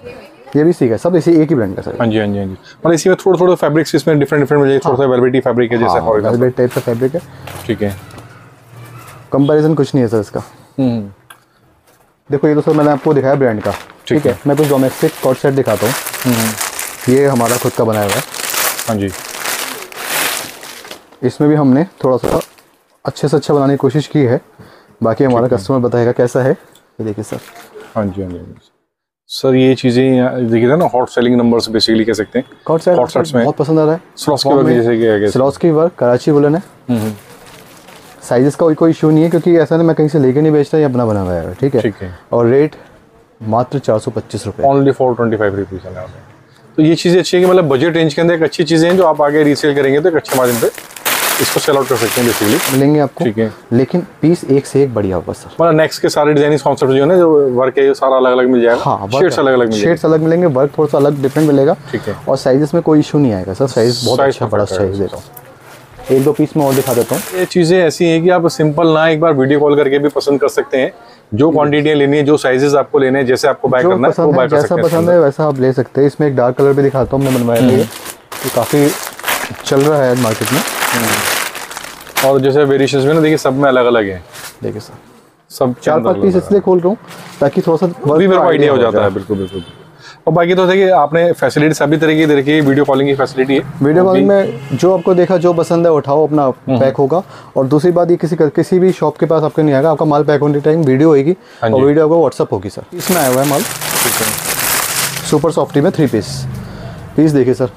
ये भी सीखा है, सब इसी एक ही ब्रांड का सर। हाँ जी हाँ जी हाँ जी। मतलब इसी में थोड़ा थोड़ा फैब्रिक्स इसमें डिफरेंट डिफरेंट मिल जाएगी, थोड़ा सा वेलवेटी फैब्रिक है जैसे फॉर एग्जांपल, वेलवेट टाइप का फैब्रिक है। ठीक है, कंपैरिजन कुछ नहीं है सर इसका। हम्म, देखो ये तो सर मैंने आपको दिखाया ब्रांड का, ठीक है। मैं कुछ डोमेस्टिक कॉट सेट दिखाता हूँ। ये हमारा खुद का बनाया हुआ है। हाँ जी। इसमें भी हमने थोड़ा सा अच्छे से अच्छा बनाने की कोशिश की है, बाकी हमारा कस्टमर बताएगा कैसा है। ये देखिए सर। हाँ जी हाँ जी सर, ये चीज़ें देखिए ना हॉट सेलिंग नंबर्स बेसिकली कह सकते हैं। कॉट सेट कॉट सेट्स में बहुत पसंद आ रहा है। स्लॉस्की वर्क जैसे कि है, स्लॉस्की वर्क कराची वुलन है। साइजेस का कोई कोई इशू नहीं है, क्योंकि ऐसा नहीं मैं कहीं से लेके नहीं बेचता, ये अपना बना हुआ है, ठीक है। ठीक है। और रेट मात्र चार सौ पच्चीस रुपये, only four twenty five rupees है। तो ये चीज़ें अच्छी है कि मतलब बजट रेंज के अंदर एक अच्छी चीज़ें हैं जो आप आगे रीसेल करेंगे तो एक अच्छे मार्जिन पे इसको सेल आउट कर सकते हैं बेसिकली, मिलेंगे आपको। ठीक है, लेकिन पीस एक से एक बढ़िया होगा सर। मतलब नेक्स्ट के सारे डिजाइनिंग कॉन्सेप्ट जो है ना, जो वर्क है सारा अलग अलग मिल जाएगा। हाँ, शेड्स अलग अलग शेड्स अलग मिलेंगे, वर्क थोड़ा सा अलग डिफरेंट मिलेगा, ठीक है। और साइजेस में कोई इशू नहीं आएगा सर। साइज बहुत अच्छा बड़ा साइज देता हूँ। एक दो पीस में और दिखा देता हूँ। ये चीज़ें ऐसी हैं कि आप सिंपल ना एक बार वीडियो कॉल करके भी पसंद कर सकते हैं, जो क्वांटिटियाँ लेनी है, जो साइजेस आपको लेने हैं, जैसे आपको बाय करना है वो बाय कर सकते हैं। जैसा पसंद है वैसा आप ले सकते हैं। इसमें एक डार्क कलर भी दिखाता हूँ, हमने बनवाया है, ये काफ़ी चल रहा है मार्केट में। और जैसे वेरिएशंस में ना देखिए सब में अलग अलग है। देखिए सर, सब चार पांच पीस इसलिए खोल रहा हूँ ताकि थोड़ा सा भी मेरे को आइडिया हो जाता है। बिल्कुल बिल्कुल। और बाकी तो देखिए आपने फैसिलिटी सभी तरह की देखी है, वीडियो कॉलिंग की फैसिलिटी है। वीडियो कॉलिंग में जो आपको देखा, जो पसंद है उठाओ, अपना पैक होगा। और दूसरी बात, ये किसी किसी भी शॉप के पास आपके नहीं आएगा, आपका माल पैक होने टाइम वीडियो होगी और वीडियो आपको व्हाट्सअप होगी सर। इसमें आया हुआ है माल, ठीक है, सुपर सॉफ्टी में थ्री पीस। पीस देखिए सर।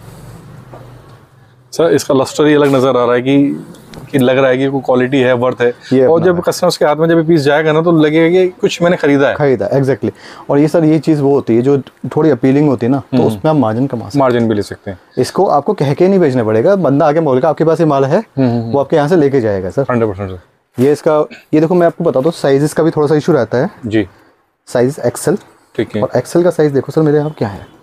सर इसका लस्टर ही अलग नजर आ रहा है कि कि लग रहा है कि कोई क्वालिटी है, वर्थ है। और जब कस्टमर्स के हाथ में जब पीस जाएगा ना तो लगेगा कि कुछ मैंने खरीदा है। खरीदा एग्जैक्टली। और ये सर ये चीज़ वो होती है जो थोड़ी अपीलिंग होती है ना, तो उसमें आप मार्जिन कमा सकते हैं। मार्जिन भी ले सकते हैं। इसको आपको कह के नहीं बेचना पड़ेगा, बंदा आके बोलेगा आपके पास ये माल है, वो आपके यहाँ से लेके जाएगा सर। Hundred percent sir. ये इसका, ये देखो मैं आपको बताता हूँ, साइजेस का भी थोड़ा सा इशू रहता है जी। साइज एक्सेल, ठीक है। और एक्सेल का साइज देखो सर मेरे यहाँ क्या है।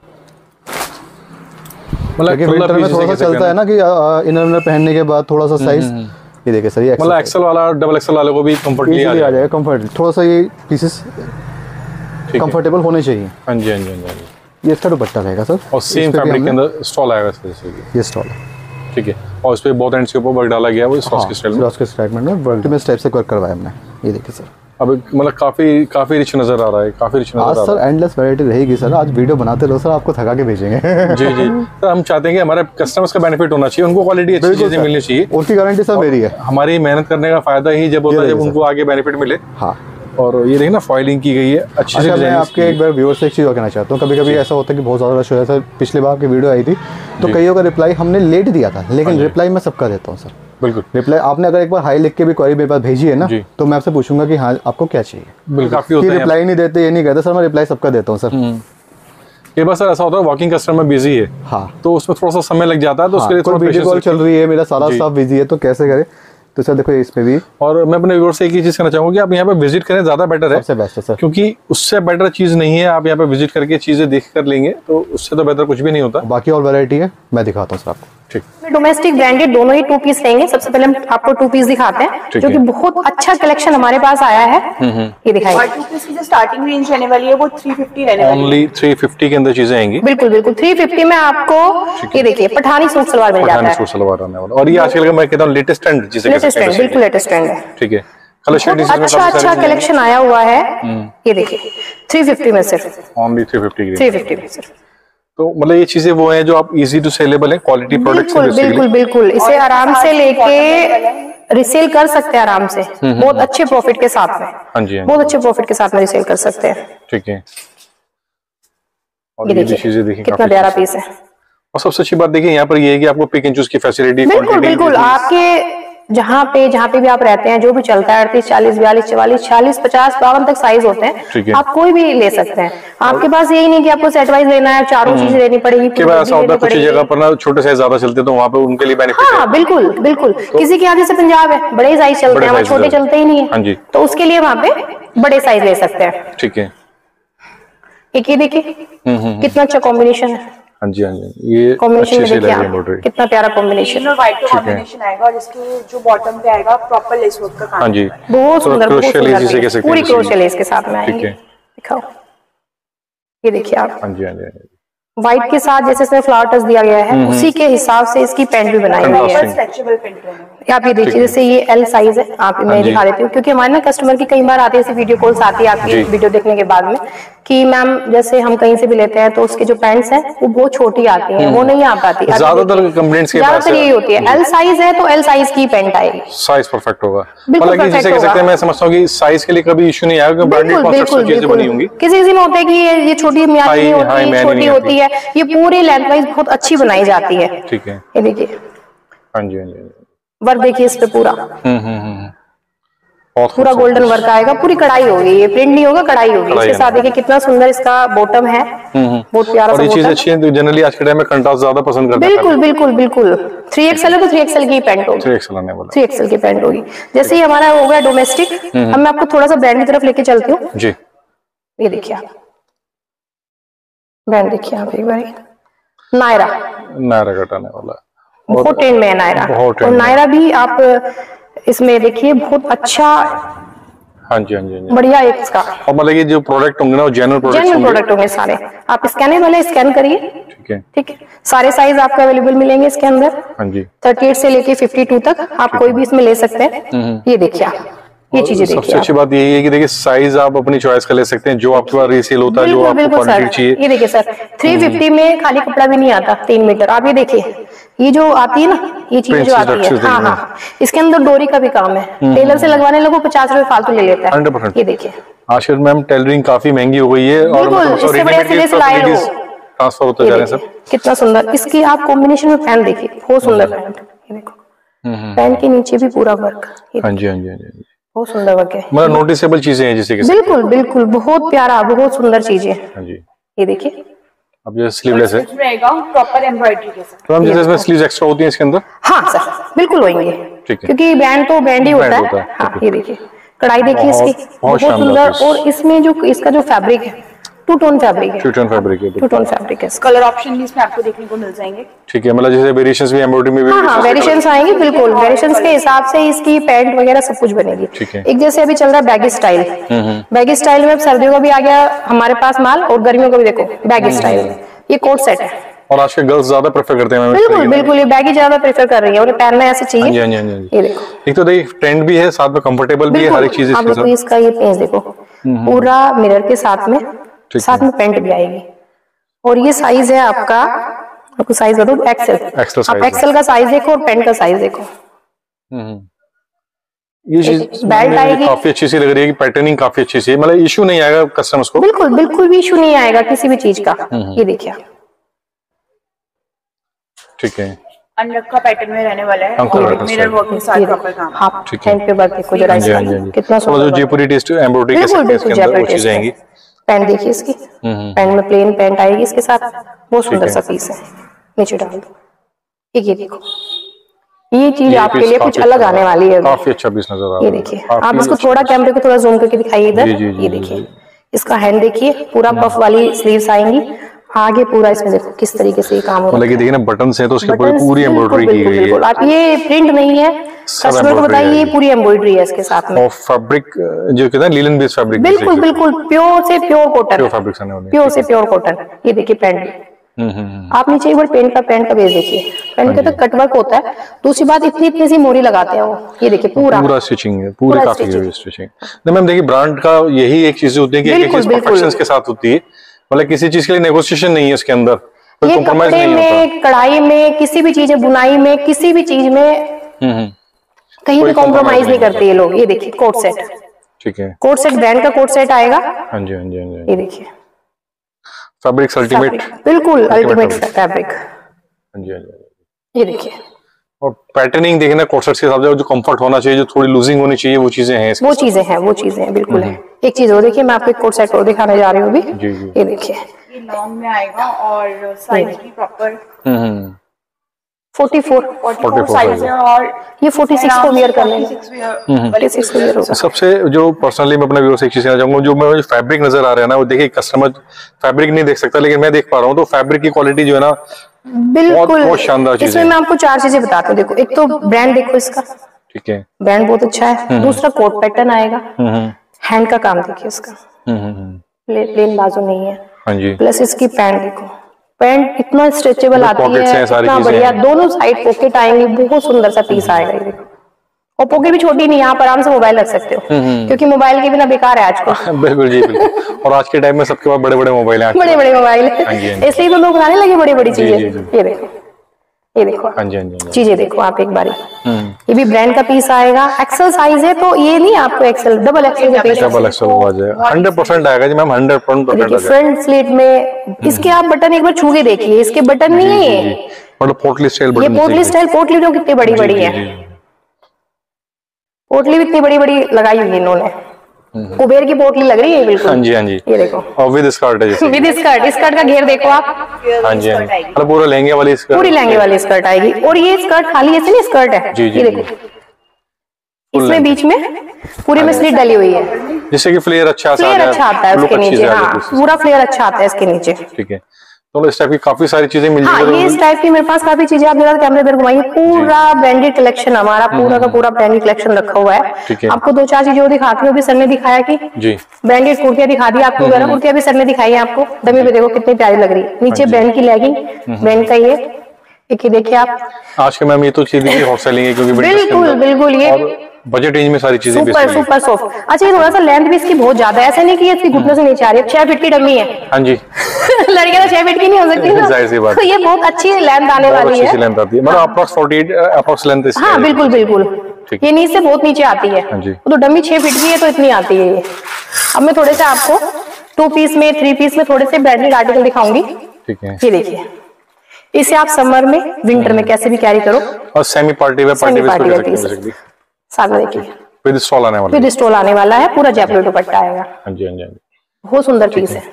मतलब विंटर में थोड़ा सा चलता है ना कि इनर इनर पहनने के बाद थोड़ा सा साइज, ये देखिए सर, ये मतलब एक्सेल वाला डबल एक्सेल वाले को भी कंफर्टेबली आ जाएगा। कंफर्ट थोड़ा सा ये पीसेस कंफर्टेबल होने चाहिए। हाँ जी हाँ जी हाँ जी। ये इसका दुपट्टा रहेगा सर, और सेम फैब्रिक के अंदर स्टॉल आएगा इसका। ये स्टॉल है, ठीक है। और इस पे बहुत एंड्स के ऊपर वर्क डाला गया है, वो स्लॉस के स्टाइल में। स्लॉस के स्टाइल में वर्क में इस टाइप से वर्क करवाया हमने। ये देखिए सर, अब मतलब काफी काफी रिच नजर आ रहा है, काफी रिच नजर आ रहा है। आज सर एंडलेस वैरायटी रहेगी सर। आज वीडियो बनाते रहो सर, आपको थका के भेजेंगे। जी जी सर, हम चाहते हैं कि हमारे कस्टमर्स का बेनिफिट होना चाहिए, उनको क्वालिटी अच्छी चीजें मिलनी चाहिए। उनकी गारंटी सर मेरी है। हमारी मेहनत करने का फायदा ही जब होता है जब उनको आगे बेनिफिट मिले। हाँ। और ये देखिए ना फॉइलिंग की गई है अच्छी। अच्छा, मैं आपके एक बार व्यूअर्स से एक चीज़ कहना चाहता हूँ। कभी कभी ऐसा होता है कि बहुत ज़्यादा रश हो जाता है। पिछली बार आपकी वीडियो आई थी तो कईयों का रिप्लाई हमने लेट दिया था, लेकिन रिप्लाई मैं सबका देता हूँ सर। बिल्कुल। रिप्लाई आपने अगर एक बार हाई लिख के भी क्वेरी मेरे पास भेजी है ना, तो मैं आपसे पूछूंगा कि हाँ आपको क्या चाहिए। बिल्कुल। काफी होता है रिप्लाई नहीं देते, ये नहीं कहते सर, मैं रिप्लाई सबका देता हूँ सर। ये बस सर ऐसा होता है वॉकिंग कस्टमर बिजी है, हाँ, तो उसमें थोड़ा सा समय लग जाता है, तो उसके लिए थोड़ा वीडियो कॉल चल रही है, मेरा सारा स्टाफ बिजी है, तो कैसे करें। तो सर देखो इस पे भी। और मैं अपने व्यूअर्स से एक ही चीज कहना चाहूंगा कि आप यहाँ पे विजिट करें, ज्यादा बेटर है, सबसे बेस्ट है सर। क्योंकि उससे बेटर चीज नहीं है। आप यहाँ पे विजिट करके चीजें देख कर लेंगे तो उससे तो बेहतर कुछ भी नहीं होता। बाकी और वैरायटी है, मैं दिखाता हूँ सर आपको। ठीक। डोमेस्टिक ब्रांडेड दोनों ही टू पीस रहेंगे। सबसे पहले हम आपको टू पीस दिखाते हैं, जो कि बहुत अच्छा कलेक्शन हमारे पास आया है। ये दिखाइए। और टू पीस की जो स्टार्टिंग रेंज रहने वाली है वो थ्री फिफ्टी रहने वाली है। ओनली थ्री फिफ्टी के अंदर चीजें आएंगी। बिल्कुल बिल्कुल थ्री फिफ्टी में आपको ये देखिए पठानी सूट सलवार मिल जाता है। सूट सलवार आने वाला, और ये आजकल का मैं कहता हूँ लेटेस्ट ट्रेंड जिसे लेटेस्ट ट्रेंड, बिल्कुल लेटेस्ट ट्रेंड है। ठीक है। कलर शेड अच्छा अच्छा कलेक्शन आया हुआ है। ये देखिए थ्री फिफ्टी में सिर्फ, only three fifty three fifty में सिर्फ। तो मतलब ये चीजें वो हैं जो आप इजी टू सेलेबल है, क्वालिटी प्रोडक्ट्स हैं बेसिकली। बिल्कुल बिल्कुल, इसे आराम से लेके रिसेल कर सकते हैं आराम से, बहुत अच्छे प्रॉफिट के साथ में। हाँ जी, बहुत अच्छे प्रॉफिट के साथ में रिसेल कर सकते हैं। ठीक है। और ये देखिए कितना प्यारा पीस है। और सबसे अच्छी बात देखिए यहाँ पर ये है कि आपको पिक एंड चूज की फैसिलिटी। बिल्कुल बिल्कुल, आपके जहाँ पे जहाँ पे भी आप रहते हैं, जो भी चलता है अड़तीस चालीस बयालीस चवालीस छियालीस पचास बावन तक साइज होते हैं, आप कोई भी ले सकते हैं। आपके पास यही नहीं कि आपको सेट वाइज लेना है, चारों चीजें लेनी पड़ेगी। ऐसा होता है कुछ जगह पर ना छोटे साइज ज्यादा चलते हैं तो वहाँ पे उनके लिए बेनिफिट है। हाँ बिल्कुल बिल्कुल, किसी के यहाँ जैसे पंजाब है बड़े साइज चलते हैं, छोटे चलते ही नहीं है, तो उसके लिए वहाँ पे बड़े साइज ले सकते हैं। ठीक है। एक ये देखिए कितना अच्छा कॉम्बिनेशन है। हाँ जी हाँ जी, ये कॉम्बिनेशन में देखिए कितना प्यारा कॉम्बिनेशन और व्हाइट कॉम्बिनेशन आएगा, और इसके जो बॉटम पे आएगा प्रॉपर लेस वर्क का काम। हाँ जी, बहुत सुंदर, बहुत सुंदर, पूरी क्रोशिया लेस के साथ में आएगी। ठीक है। दिखाओ। ये देखिए आप, हाँ जी हाँ जी हाँ जी, व्हाइट के साथ जैसे इसमें फ्लावर टच दिया गया है उसी के हिसाब से इसकी पैंट भी बनाई हुई है। स्ट्रेचेबल पेंट है। आप ये देखिए, जैसे ये एल साइज है, आप मैं दिखा देती हूँ क्योंकि हमारे ना कस्टमर की कई बार आती है, ऐसी वीडियो कॉल्स आती है आपकी वीडियो देखने के बाद में कि मैम जैसे हम कहीं से भी लेते हैं तो उसके जो पैंट्स हैं वो बहुत छोटी आती हैं, वो नहीं आ पाती। ज्यादातर कंप्लेंट्स के पास ज्यादातर यही होती है, एल साइज है तो एल साइज की पैंट आएगी, साइज परफेक्ट होगा। बिल्कुल मतलब जैसे कह सकते हैं, मैं समझता हूँ कि साइज के लिए कभी इशू नहीं आएगा, ब्रांडेड कॉन्सेप्ट्स की चीजें बनी होंगी। किसी किसी में होता है कि ये ये छोटी म्यानी नहीं होती, छोटी होती है, ये पूरी लेंथ वाइज बहुत अच्छी बनाई जाती है। ठीक है, ये देखिए, हाँ जी हाँ जी, वर्क देखिए इस पे पूरा हम्म हम्म हम्म, पूरा गोल्डन वर्क आएगा, पूरी कढ़ाई होगी, ये प्रिंट नहीं होगा, कढ़ाई होगी। इसके साथ देखिए कितना सुंदर इसका बॉटम है, बहुत प्यारा सा। और ये चीज अच्छी है, जनरली आज के टाइम में कंट्रास्ट ज्यादा पसंद करते हैं। बिल्कुल बिल्कुल बिल्कुल, थ्री एक्सएल है तो थ्री एक्सएल की पैंट होगी, थ्री एक्सएल आने वाला, थ्री एक्सएल की पैंट होगी। जैसे ही हमारा हो गया डोमेस्टिक, अब मैं आपको थोड़ा सा ब्रांड की तरफ लेके चलती हूँ जी। ये देखिए आप, ब्रांड देखिए आप एक बार, नायरा, नायरा का आने वाला है, बहुत ट्रेंड में है नायरा। और नायरा भी आप इसमें देखिए बहुत अच्छा, हाँ जी हाँ जी, बढ़िया एक इसका। और मतलब ये जो प्रोडक्ट होंगे ना वो जेन्युइन प्रोडक्ट जेन्युइन प्रोडक्ट होंगे सारे। आप स्कैनर वाले स्कैन करिए, ठीक है ठीक है, सारे साइज आपको अवेलेबल मिलेंगे इसके अंदर, हाँ जी, अड़तीस से लेके बावन तक आप कोई भी इसमें ले सकते हैं। ये देखिए आप, ये चीजें देखिए। सबसे अच्छी बात यही है कि देखिए साइज आप अपनी चॉइस का ले सकते हैं, जो आपके पास रीसेल होता है, जो आपको क्वांटिटी चाहिए। ये देखिए सर, तीन सौ पचास में खाली कपड़ा भी नहीं आता, तीन मीटर। आप ये देखिए, ये जो आती है ना, ये चीज जो आती है, हाँ हाँ, इसके अंदर डोरी का भी काम है। टेलर से लगवाने लगो पचास रुपए फालतू ले लेता है। Hundred percent. ये देखिए आशीष मैम, टेलरिंग काफी महंगी हो गई है और ट्रांसफर होते जा रहे हैं सब। कितना सुंदर इसकी आप कॉम्बिनेशन में पैंट देखिए, बहुत सुंदर पैंट। ये देखो, पैंट के नीचे भी पूरा वर्क। हाँ जी हाँ जी हाँ जी, बहुत सुंदर वर्क है, मतलब नोटिसेबल चीजें हैं जैसे कि। बिल्कुल बिल्कुल, बहुत प्यारा, बहुत सुंदर चीजें। हाँ जी, ये देखिए, अब जैसे स्लीवलेस है, रहेगा प्रॉपर एम्ब्रॉयडरी के साथ। तो हम जैसे इसमें स्लीव्स एक्स्ट्रा होती हैं इसके अंदर। हाँ सर, बिल्कुल होंगे, ठीक है, क्योंकि बैंड तो बैंड ही होता है। हाँ, ये देखिए कढ़ाई देखिए इसकी, बहुत सुंदर। और इसमें जो इसका जो फैब्रिक है, टू टोन फैब्रिक है, टू टोन फैब्रिक है, टू टोन फैब्रिक है। कलर ऑप्शन भी इसमें आपको देखने को मिल जाएंगे। ठीक है, मतलब जैसे वेरिएशंस भी एम्ब्रॉयडरी में भी। हाँ हाँ, वेरिएशंस आएंगे, बिल्कुल वेरिएशंस के हिसाब से इसकी पैंट वगैरह सब कुछ बनेगी। ठीक है, एक जैसे अभी चल रहा है बैगी स्टाइल, बैगी स्टाइल में सर्दियों का भी आ गया हमारे पास माल, और गर्मियों का भी देखो बैगी स्टाइल में। ये कोट सेट है, और आज के गर्ल्स ज्यादा प्रेफर करते हैं। बिल्कुल बिल्कुल, ये बैगी ज्यादा प्रेफर कर रही है, उन्हें पहनना ऐसे चाहिए। हाँ जी हाँ जी, ये देखो, एक तो देखिए ट्रेंड भी है, साथ में कंफर्टेबल भी है, हर एक चीज आप देखो इसका ये पेज देखो, पूरा मिरर के साथ में, साथ में पैंट भी आएगी। और ये साइज है आपका, आपको साइज बताओ, एक्सेल। आप एक्सेल का साइज देखो और पैंट का साइज देखो। ये चीज बेल्ट आएगी, काफी अच्छी सी लग रही है कि पैटर्निंग काफी अच्छी सी है, मतलब इशू नहीं आएगा कस्टमर्स को। बिल्कुल बिल्कुल भी इशू नहीं आएगा किसी भी चीज का। ये देखिए, ठीक है, अनरखा पैटर्न में रहने वाला है, और मिरर वर्क के साथ प्रॉपर काम। आप हैंड पे वर्क देखो जरा, कितना सुंदर, जयपुरी टेस्ट एम्ब्रॉयडरी के साथ इसके अंदर वो चीजें आएंगी। पैंट देखिए इसकी, पैंट में प्लेन पैंट आएगी इसके साथ, बहुत सुंदर सा पीस है। नीचे डाल दो, एक ये देखो, ये चीज आपके लिए कुछ अलग आने वाली है, काफी अच्छा पीस नजर आ रहा है। ये देखिए, आप इसको थोड़ा कैमरे को थोड़ा जूम करके दिखाइए इधर। ये देखिए, इसका हैंड देखिए, पूरा पफ वाली स्लीव्स आएंगी, आगे पूरा इसमें देखो किस तरीके से ये काम होगा। मतलब देखिए ना, बटन है तो उसके ऊपर पूरी एम्ब्रॉयडरी की गई है। आप ये प्रिंट नहीं है, कस्टमर को बताइए ये पूरी एम्ब्रॉयडरी है इसके साथ में। और फैब्रिक जो कहते हैं लिनन बेस्ड फैब्रिक, बिल्कुल बिल्कुल, प्योर से प्योर कॉटन, प्योर फैब्रिक्स आने वाले, प्योर से प्योर कॉटन। ये देखिए पैंट, आप नीचे एक बार पेंट का पैंट का बेस देखिए, पैंट के तो कटवर्क होता है। दूसरी बात, इतनी इतनी सी मोरी लगाते हैं वो। ये देखिए पूरा पूरा स्टिचिंग है, पूरी काफी है स्टिचिंग। नहीं मैम, देखिए ब्रांड का यही एक चीज होती है कि एक चीज परफेक्शन के साथ होती है, मतलब किसी चीज के लिए नेगोशिएशन नहीं है इसके अंदर, कोई कॉम्प्रोमाइज नहीं होता। में, कढ़ाई में, किसी भी चीज में, बुनाई में, किसी भी चीज में कहीं भी कॉम्प्रोमाइज नहीं करते ये लोग। ये देखिए कोट सेट, ठीक है, कोट सेट ब्रांड का कोट सेट आएगा। हाँ जी हाँ जी हाँ जी, ये देखिए फैब्रिक्स अल्टीमेट, बिल्कुल अल्टीमेट फैब्रिक। हाँ जी हाँ जी, ये देखिए, और पैटर्निंग देखना कोट सेट के हिसाब से, जो कंफर्ट होना चाहिए, जो थोड़ी लूजिंग होनी चाहिए, वो चीजें हैं, वो चीजें हैं, वो चीजें हैं, बिल्कुल है। एक चीज और देखिए, मैं आपको एक कोट सेट और दिखाने जा रही हूँ अभी। जी जी, ये देखिए, ये लॉन्ग में आएगा और साइज भी प्रॉपर चौवालीस चौवालीस साइज है, और ये छियालीस को वेयर कर लेंगे, छियालीस को वेयर होगा। सबसे जो पर्सनली मैं अपने व्यूअर से एक चीज कहना चाहूंगा, जो मैं फैब्रिक नजर आ रहा है ना, वो देखिए कस्टमर फैब्रिक नहीं देख सकता, लेकिन मैं देख पा रहा हूँ, तो फैब्रिक की क्वालिटी जो है ना, बिल्कुल बहुत शानदार चीज है। इसमें मैं आपको चार चीजें बताती हूँ। देखो, एक तो ब्रांड देखो इसका, ठीक है, ब्रांड बहुत अच्छा है। दूसरा कोट पैटर्न आएगा, हैंड का काम देखिए इसका, प्लेन बाजू नहीं है। हाँ जी। प्लस इसकी पैंट देखो, पैंट इतना स्ट्रेचेबल आती है, इतना बढ़िया, दोनों साइड पॉकेट आएंगे, बहुत सुंदर सा पीस आएगा ये देखो। और पॉकेट भी छोटी नहीं, यहाँ पर आराम से मोबाइल रख सकते हो, क्योंकि मोबाइल के बिना बेकार है आजकल। बिल्कुल जी बिल्कुल। और आज के टाइम में सबके पास बड़े बड़े मोबाइल हैं, बड़े बड़े मोबाइल है, इसलिए तो लोग बनाने लगे बड़ी बड़ी चीजें। ये देखो, ये देखो हाँ जी, हाँ जी, चीजें देखो आप एक बारी। ये भी ब्रांड का पीस आएगा, एक्सेल साइज है, तो ये नहीं आपको एक्सेल, डबल एक्सेल का पीस, डबल एक्सेल आ जाएगा, हंड्रेड परसेंट आएगा जी ma'am, hundred percent. Front slit में इसके आप बटन एक बार छू के देखिए, इसके बटन नहीं है ये, मतलब पोटली स्टाइल बटन, ये पोटली स्टाइल, पोटली तो कितनी बड़ी बड़ी है, पोटली भी इतनी बड़ी बड़ी लगाई हुई है इन्होंने, कुबेर की पोटली लग रही है बिल्कुल। हाँ जी, हाँ जी, ये देखो, और विद स्कर्ट है जैसे, विद स्कर्ट, स्कर्ट का घेर देखो आप। हाँ जी, हाँ जी, मतलब पूरा लहंगे वाली स्कर्ट, पूरी लहंगे वाली स्कर्ट आएगी। और ये स्कर्ट खाली ऐसे नहीं स्कर्ट है, ये देखो, इसमें बीच में पूरी में स्लिट डली हुई है, जिससे कि फ्लेयर अच्छा फ्लेयर अच्छा आता है उसके नीचे, हाँ पूरा फ्लेयर अच्छा आता है इसके नीचे। ठीक है, तो इस टाइप की काफी सारी चीजें मिल हाँ, ये इस टाइप की मेरे पास काफी चीजें, आप मेरा कैमरे इधर घुमाइए, पूरा ब्रांडेड कलेक्शन हमारा, पूरा का पूरा ब्रांडेड कलेक्शन रखा हुआ है। आपको दो चार चीजें दिखाती हूँ, अभी सर ने दिखाया कि जी ब्रांडेड कुर्तियां दिखा दी आपको, गर्म कुर्तियां भी सर ने दिखाई है आपको, डमी पे देखो कितनी प्यारी लग रही है, नीचे ब्रांड की लेगिंग, ब्रांड का ये एक देखिए आप। आज के मैम ये तो चीज हॉट सेलिंग है, क्योंकि बिल्कुल बिल्कुल ये बजट रेंज में सारी चीजें सुपर सुपर सॉफ्ट। अच्छा, ये थोड़ा सा लेंथ भी इसकी बहुत ज्यादा है, ऐसा नहीं कि इसकी घुटनों से नीचे आ रही है, छह फीट की डमी है। हाँ जी लड़कियां तो छह फीट की नहीं हो सकती ना, जाहिर सी बात, तो ये बहुत अच्छी लेंथ आने वाली है, लेंथ आती है, मतलब अप्रॉक्स अड़तालीस अप्रॉक्स लेंथ इसकी। हाँ बिल्कुल बिल्कुल, ये नीचे से बहुत नीचे आती है, तो डमी छह फीट की है तो इतनी आती है ये। अब मैं थोड़े से आपको टू पीस में, थ्री पीस में थोड़े से ब्रांडेड आर्टिकल दिखाऊंगी। ठीक है, ये देखिए, इसे आप समर में, विंटर में कैसे भी कैरी करो, और semi party wear, party wear साथ में देखिए विद स्टॉल आने वाला है, विद स्टॉल आने वाला है, पूरा जयपुरी दुपट्टा आएगा। हाँ जी, हाँ जी, बहुत सुंदर पीस है।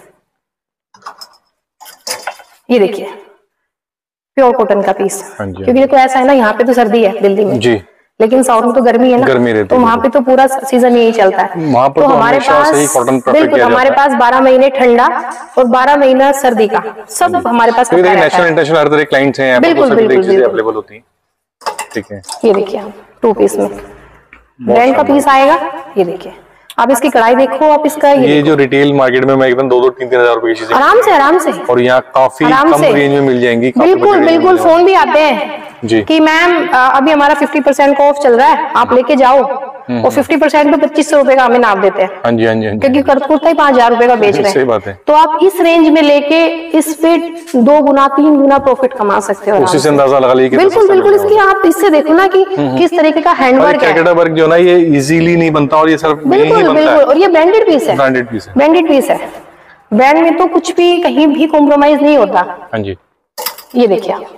ये देखिए प्योर कॉटन का पीस, क्योंकि देखो ऐसा है ना, यहाँ पे तो सर्दी है दिल्ली में जी, लेकिन साउथ में तो गर्मी है ना, गर्मी रहती तो वहाँ पे तो पूरा सीजन यही चलता है, वहाँ पर तो, तो हमारे पास बिल्कुल हमारे पास बारह महीने ठंडा और बारह महीना सर्दी का सब हमारे पास नेशनल इंटरनेशनल हर तरह के क्लाइंट्स हैं, बिल्कुल बिल्कुल अवेलेबल होती हैं। ठीक है, ये देखिए टू पीस में ब्रांड का पीस आएगा, ये देखिए आप इसकी कढ़ाई देखो, आप इसका ये, ये जो रिटेल मार्केट में मैं एकदम दो दो तीन तीन हजार रुपए की चीजें आराम से आराम से, और यहाँ काफी कम रेंज में मिल जाएंगी। बिल्कुल बिल्कुल, फोन भी आते हैं जी कि मैम अभी हमारा फिफ्टी परसेंट का ऑफ चल रहा है, आप लेके जाओ, और फिफ्टी परसेंट पे पच्चीस सौ रुपए का हमें नाप देते हैं। हाँ जी, हाँ जी, क्योंकि कुर्ता ही पांच हजार रुपए का बेच रहे हैं, सही बात है। तो आप इस रेंज में लेके इस पे दो गुना तीन गुना प्रॉफिट कमा सकते हो, उसी से अंदाजा लगा लीजिए। बिल्कुल बिल्कुल, इसकी आप इससे देखो ना कि किस तरीके का हैंडवर्क है, वर्क जो ना ये इजीली नहीं बनता, और ये सिर्फ बिल्कुल बिल्कुल, और ये ब्रांडेड पीस है, ब्रांडेड पीस है, ब्रांडेड पीस है, ब्रांड में तो कुछ भी कहीं भी कॉम्प्रोमाइज नहीं होता। हाँ जी, ये देखिए आप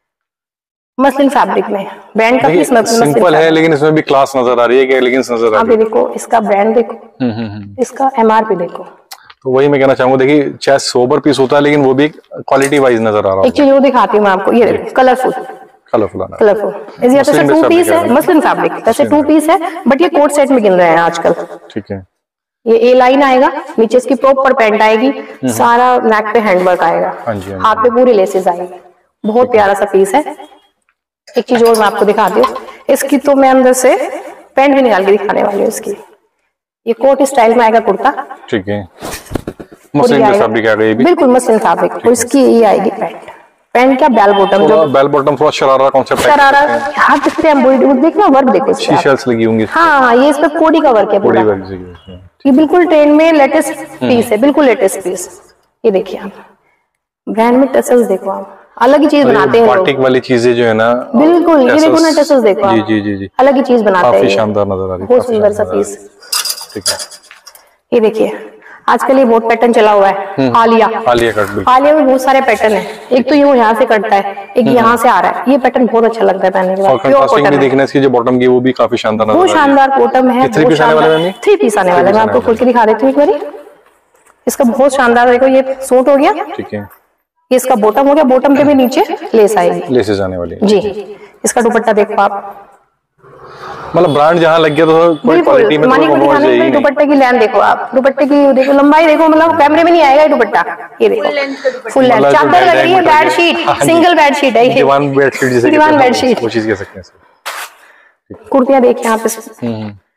मसलिन फैब्रिक में ब्रांड का पीस, सिंपल है लेकिन इसमें भी क्लास नजर आ रही है, कि एलिगेंस नजर आ रही है। आप देखो इसका ब्रांड देखो, इसका एमआरपी देखो, तो वही मैं कहना चाहूंगा, देखिए चाहे सोबर पीस होता है लेकिन वो भी क्वालिटी वाइज नजर आ रहा है। एक चीज और दिखाती हूँ मैं आपको, ये देखो कलरफुल कलरफुल कलरफुल जैसे टू पीस है, मसलिन फैब्रिक वैसे टू पीस है, बट ये कोट सेट में गिन रहे हैं आजकल। ठीक है, ये ए लाइन आएगा, नीचे इसकी प्रॉपर पैंट आएगी, सारा नेक पे हैंडवर्क आएगा, हाथ पे पूरी लेसेस आएगी, बहुत प्यारा सा पीस है। एक चीज और मैं आपको दिखाती हूँ, इसकी तो मैं अंदर से पैंट भी निकाल के दिखाने वाली हूँ इसकी। ये कोट स्टाइल में आएगा कुर्ता, ठीक है, मसलिन फैब्रिक आ गई, बिल्कुल मसलिन फैब्रिक, और इसकी ये आएगी पैंट, पैंट क्या बेल बॉटम, जो बेल बॉटम थोड़ा शरारा कॉन्सेप्ट है, शरारा हाथ दिखते हैं, देखना वर्क देखो, शीशल्स लगी होंगी। हाँ, ये इस पे कोडी का वर्क है पूरा, ये बिल्कुल ट्रेंड में लेटेस्ट पीस है, बिल्कुल लेटेस्ट पीस। ये देखिए आप ब्रांड में टसल्स देखो, आप अलग ही चीज बनाते हैं बाटिक वाली चीजें जो है ना, बिल्कुल ये देखो ना टसल्स देखो आप, जी जी जी, अलग ही चीज बनाते हैं, काफी शानदार नजर आ रही है, बहुत सुंदर सा पीस। ठीक है, ये देखिए आजकल ये बहुत पैटर्न चला हुआ है, आलिया आलिया कट, आलिया में बहुत सारे पैटर्न है, एक तो यूं यहाँ से कटता है, एक यहाँ से आ रहा है, ये पैटर्न बहुत अच्छा लगता है पहनने के बाद। प्योर कॉटन भी देखना, इसकी जो बॉटम की वो भी काफी शानदार नजर आ रही है, बहुत शानदार बॉटम है, थ्री पीस आने वाला है, थ्री पीस आने वाला है, मैं आपको खोल के दिखा देती हूँ एक बारी। इसका बहुत शानदार, देखो ये सूट हो गया, ठीक है, ये इसका बॉटम हो गया, बॉटम पे भी नीचे लेस आएगी, लेसेस आने वाली जी। इसका दुपट्टा देखो आप, मतलब ब्रांड जहाँ लग गया तो कोई क्वालिटी में तो दिखाने में दुपट्टे की लेंथ देखो आप, दुपट्टे की देखो लंबाई देखो, मतलब कैमरे में नहीं आएगा ये दुपट्टा, ये देखो फुल लेंथ, चादर लग रही है, बेडशीट, सिंगल बेडशीट है ये, दीवान बेडशीट, दीवान बेडशीट, वो चीज कह सकते हैं। कुर्तियां देखिए आप,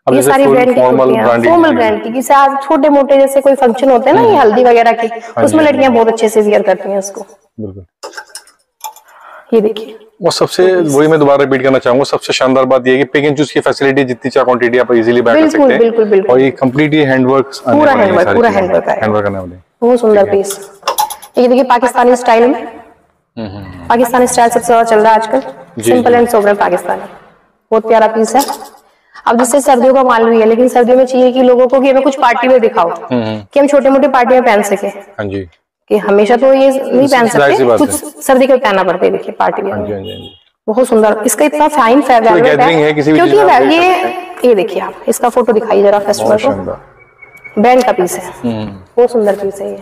ये सारी ब्रांड की फॉर्मल ब्रांड की, जैसे आज छोटे मोटे जैसे कोई फंक्शन होते हैं ना, ये हल्दी वगैरह की, उसमें लड़कियां बहुत अच्छे से वियर करती हैं इसको। बिल्कुल। ये देखिए, वो सबसे वही मैं दोबारा रिपीट करना चाहूंगा, सबसे शानदार बात ये है कि पिक एंड चूज की फैसिलिटी, जितनी चाहे क्वांटिटी आप इजीली बाय कर सकते हैं। बिल्कुल बिल्कुल। और ये कंप्लीट ये हैंडवर्क, पूरा हैंडवर्क, पूरा हैंडवर्क है, हैंडवर्क करने वाले बहुत सुंदर पीस। ये देखिए पाकिस्तानी स्टाइल में, पाकिस्तानी स्टाइल सबसे ज्यादा चल रहा है आजकल, सिंपल एंड सोबर पाकिस्तानी, बहुत प्यारा पीस है। अब जिससे सर्दियों का माल भी है, लेकिन सर्दियों में चाहिए कि लोगों को कि हमें कुछ पार्टी में दिखाओ, कि हम छोटे मोटे पार्टी में पहन सके। हाँ जी, कि हमेशा तो ये नहीं पहन सकते, कुछ सर्दी के पहनना पड़ता है। देखिए पार्टी में बहुत सुंदर, इसका इतना फाइन फैब्रिक है, क्योंकि ये ये देखिए आप, इसका फोटो दिखाइए जरा कस्टमर को, बैंड का पीस है, बहुत सुंदर पीस है ये।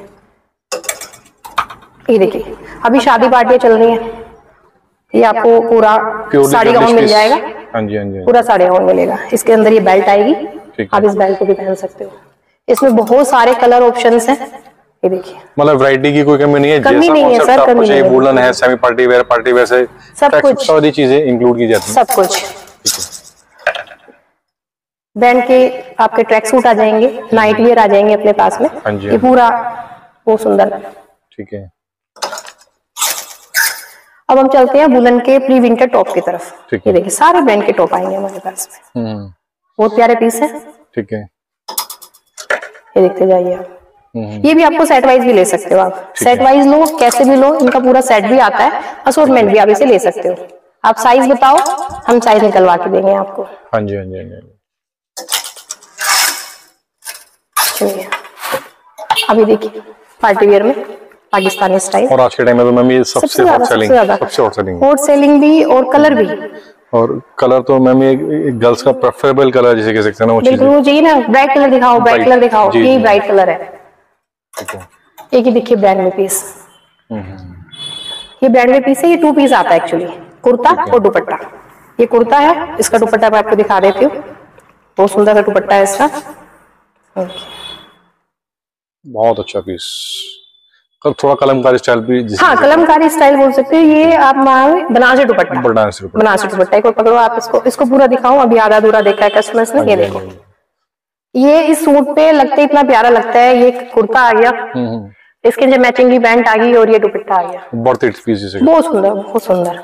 ये देखिए अभी शादी पार्टियां चल रही हैं, ये आपको पूरा साड़ी गाउन मिल जाएगा। हाँ जी, हाँ जी, पूरा साड़ी गाउन मिलेगा। इसके अंदर ये बेल्ट आएगी, आप इस बेल्ट को भी पहन सकते हो। इसमें बहुत सारे कलर ऑप्शंस हैं, ये देखिए, मतलब वैरायटी की कोई कमी नहीं है, कमी नहीं है सर, कमी नहीं है। वुलन है, semi party wear, party wear से सब कुछ, सारी चीजें इंक्लूड की जाती हैं, सब कुछ। बैंड के आपके ट्रैक सूट आ जाएंगे, नाइट वियर आ जाएंगे अपने पास में। हाँ जी, ये पूरा बहुत सुंदर, ठीक है। अब हम चलते हैं वुलन के प्री विंटर टॉप की तरफ। ये देखिए सारे ब्रांड के टॉप आएंगे हमारे पास में, बहुत प्यारे पीस है। ठीक है, ये देखते जाइए आप। ये भी आपको सेट वाइज भी ले सकते हो आप, सेट वाइज लो, कैसे भी लो, इनका पूरा सेट भी आता है, असॉर्टमेंट भी आप इसे ले सकते हो। आप साइज बताओ, हम साइज निकलवा के देंगे आपको। हाँ जी, हाँ जी, हाँ जी। चलिए अभी देखिए पार्टी वेयर में पाकिस्तानी स्टाइल, और आज के टाइम में तो मैम ये सबसे हॉट सेलिंग, सबसे हॉट सेलिंग, हॉट सेलिंग भी, और कलर भी। और कलर तो मैम ये गर्ल्स का प्रेफरेबल कलर जिसे कह सकते हैं ना, वो बिल्कुल वो चाहिए ना, ब्राइट कलर दिखाओ, ब्राइट कलर दिखाओ, ये ब्राइट कलर है। एक ही देखिए ब्रांड में पीस, ये ब्रांड में पीस है, ये टू पीस आता है एक्चुअली, कुर्ता और दुपट्टा। ये कुर्ता है, इसका दुपट्टा मैं आपको दिखा देती हूँ, बहुत सुंदर सा दुपट्टा है इसका, बहुत अच्छा पीस। थोड़ा कलमकारी स्टाइल भी, हाँ कलमकारी स्टाइल बोल सकते हो। ये आप बनारसी दुपट्टा, बनारसी दुपट्टा को पकड़ो आप, इसको इसको पूरा दिखाऊं, अभी आधा अधूरा देखा है कस्टमर्स ने। ये देखो, ये इस सूट पे लगते इतना प्यारा लगता है। ये कुर्ता आ गया, इसके जो मैचिंग की पैंट आ गई, और ये दुपट्टा आ गया, बहुत सुंदर, बहुत सुंदर।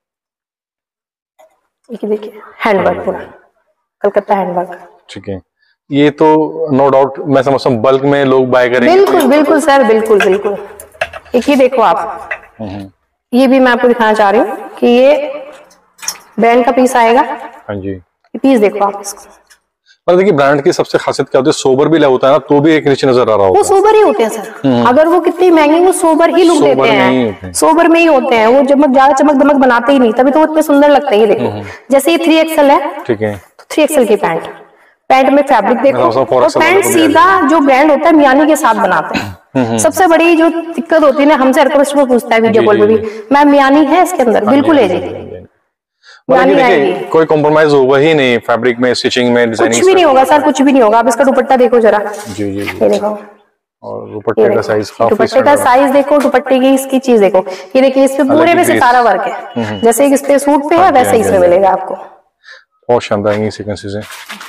देखिए हैंडवर्क, पूरा कलकत्ता हैंडवर्क। ठीक है, ये तो नो डाउट मैं समझता हूँ बल्क में लोग बाय करेंगे। बिल्कुल बिल्कुल सर, बिल्कुल बिल्कुल। एक ये देखो आप, ये भी मैं आपको दिखाना चाह रही हूँ कि ये ब्रांड का पीस आएगा। हाँ जी, ये पीस देखो आप इसको। पर देखिए ब्रांड की सबसे खासियत क्या होती है, सोबर भी होता है ना, तो भी एक रिच नजर आ रहा होगा। वो सोबर ही होते हैं सर, अगर वो कितनी महंगी, वो सोबर ही लुक देते हैं, सोबर में ही होते हैं। वो चमक, ज्यादा चमक दमक बनाते ही नहीं, तभी तो वो इतने सुंदर लगते हैं। ये देखो, जैसे ये थ्री एक्सएल है, ठीक है, थ्री एक्सएल की पैंट, पैंट में फैब्रिक देखो, और पैंट सीधा जो ब्रांड होता है मियानी के साथ बनाते हैं। सबसे बड़ी जो दिक्कत होती है ना, हमसे हर कस्टमर पूछता है वीडियो कॉल पे भी, मैम मियानी है इसके अंदर? बिल्कुल है जी, मतलब कोई कॉम्प्रोमाइज होगा ही नहीं, फैब्रिक में, स्टिचिंग में, डिजाइनिंग, कुछ भी नहीं होगा सर, कुछ भी नहीं होगा। आप इसका दुपट्टा देखो जरा, जी जी, ये देखो, और दुपट्टे का साइज, दुपट्टे का साइज देखो, दुपट्टे की इसकी चीज देखो। ये देखिए, इस पे पूरे में सितारा वर्क है, जैसे इस पे सूट पे है वैसे इसमें मिलेगा आपको। बहुत शानदार ये सीक्वेंसेस हैं।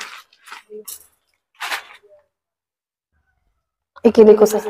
एक ये देखो सर,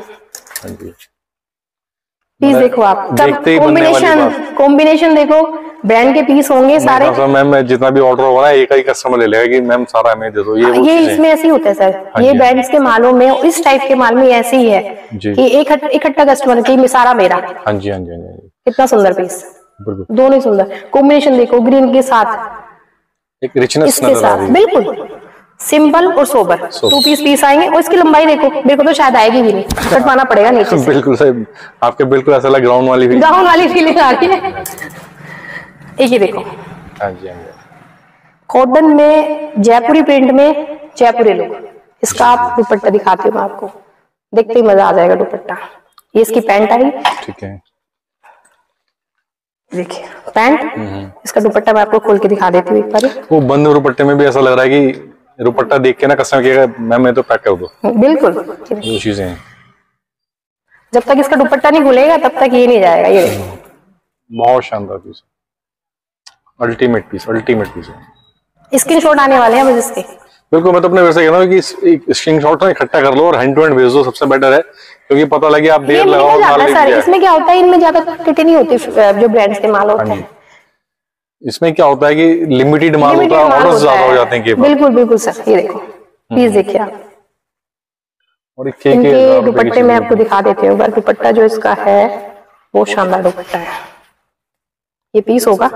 पीस देखो आप, कॉम्बिनेशन कॉम्बिनेशन देखो, ब्रांड के पीस होंगे सारे। मैम जितना भी ऑर्डर होगा ना, एक ही कस्टमर ले लेगा कि मैम सारा हमें दे दो। ये ये इसमें ऐसे ही होता है सर, ये ब्रांड्स के मालों में, इस टाइप के माल में ऐसे ही है कि एक इकट्ठा कस्टमर की सारा मेरा। हाँ जी, हाँ जी, हाँ जी। कितना सुंदर पीस, दोनों ही सुंदर। कॉम्बिनेशन देखो, ग्रीन के साथ, एक रिचनेस इसके साथ, बिल्कुल सिंपल और सोबर, टू पीस पीस आएंगे। और इसकी लंबाई देखो, मेरे को तो शायद आएगी भी नहीं, कटवाना पड़ेगा नीचे से। बिल्कुल सही, आपके बिल्कुल ऐसा लग ग्राउंड वाली फीलिंग, ग्राउंड वाली फीलिंग आ रही है। एक ही देखो, हाँ जी, हाँ जी, कॉटन में, जयपुरी प्रिंट में, जयपुरी लुक। इसका आप दुपट्टा दिखाती हूँ मैं आपको, देखते ही मजा आ जाएगा दुपट्टा। ये इसकी पैंट आई, ठीक है, देखिए पैंट, इसका दुपट्टा मैं आपको खोल के दिखा देती हूँ एक बार। वो बंद दुपट्टे में भी ऐसा लग रहा है कि दुपट्टा देख के ना कस्टमर कहेगा मैम मैं तो पैक कर दो। बिल्कुल, वो चीजें हैं। जब तक इसका दुपट्टा नहीं खुलेगा तब तक ये नहीं जाएगा। ये बहुत शानदार piece, ultimate piece, ultimate piece है। स्क्रीनशॉट आने वाले हैं बस इसके। बिल्कुल, मैं तो अपने वैसे कहता हूँ कि स्क्रीनशॉट ना इकट्ठा कर लो और हैंड टू हैंड भेज दो, सबसे बेटर है, क्योंकि पता लगे आप देर लगाओ माल लेके सर। इसमें क्या होता है, इनमें ज्यादा क्वांटिटी नहीं होती जो ब्रांड्स के माल होते हैं। इसमें क्या होता है कि लिमिटेड माल होता है, ऑर्डर्स ज्यादा हो जाते हैं। बिल्कुल बिल्कुल सर, ये देखो पीस देखिए आप। और इनके दुपट्टे में आपको दिखा देते हैं, दुपट्टा जो इसका है वो शानदार दुपट्टा है। ये पीस होगा,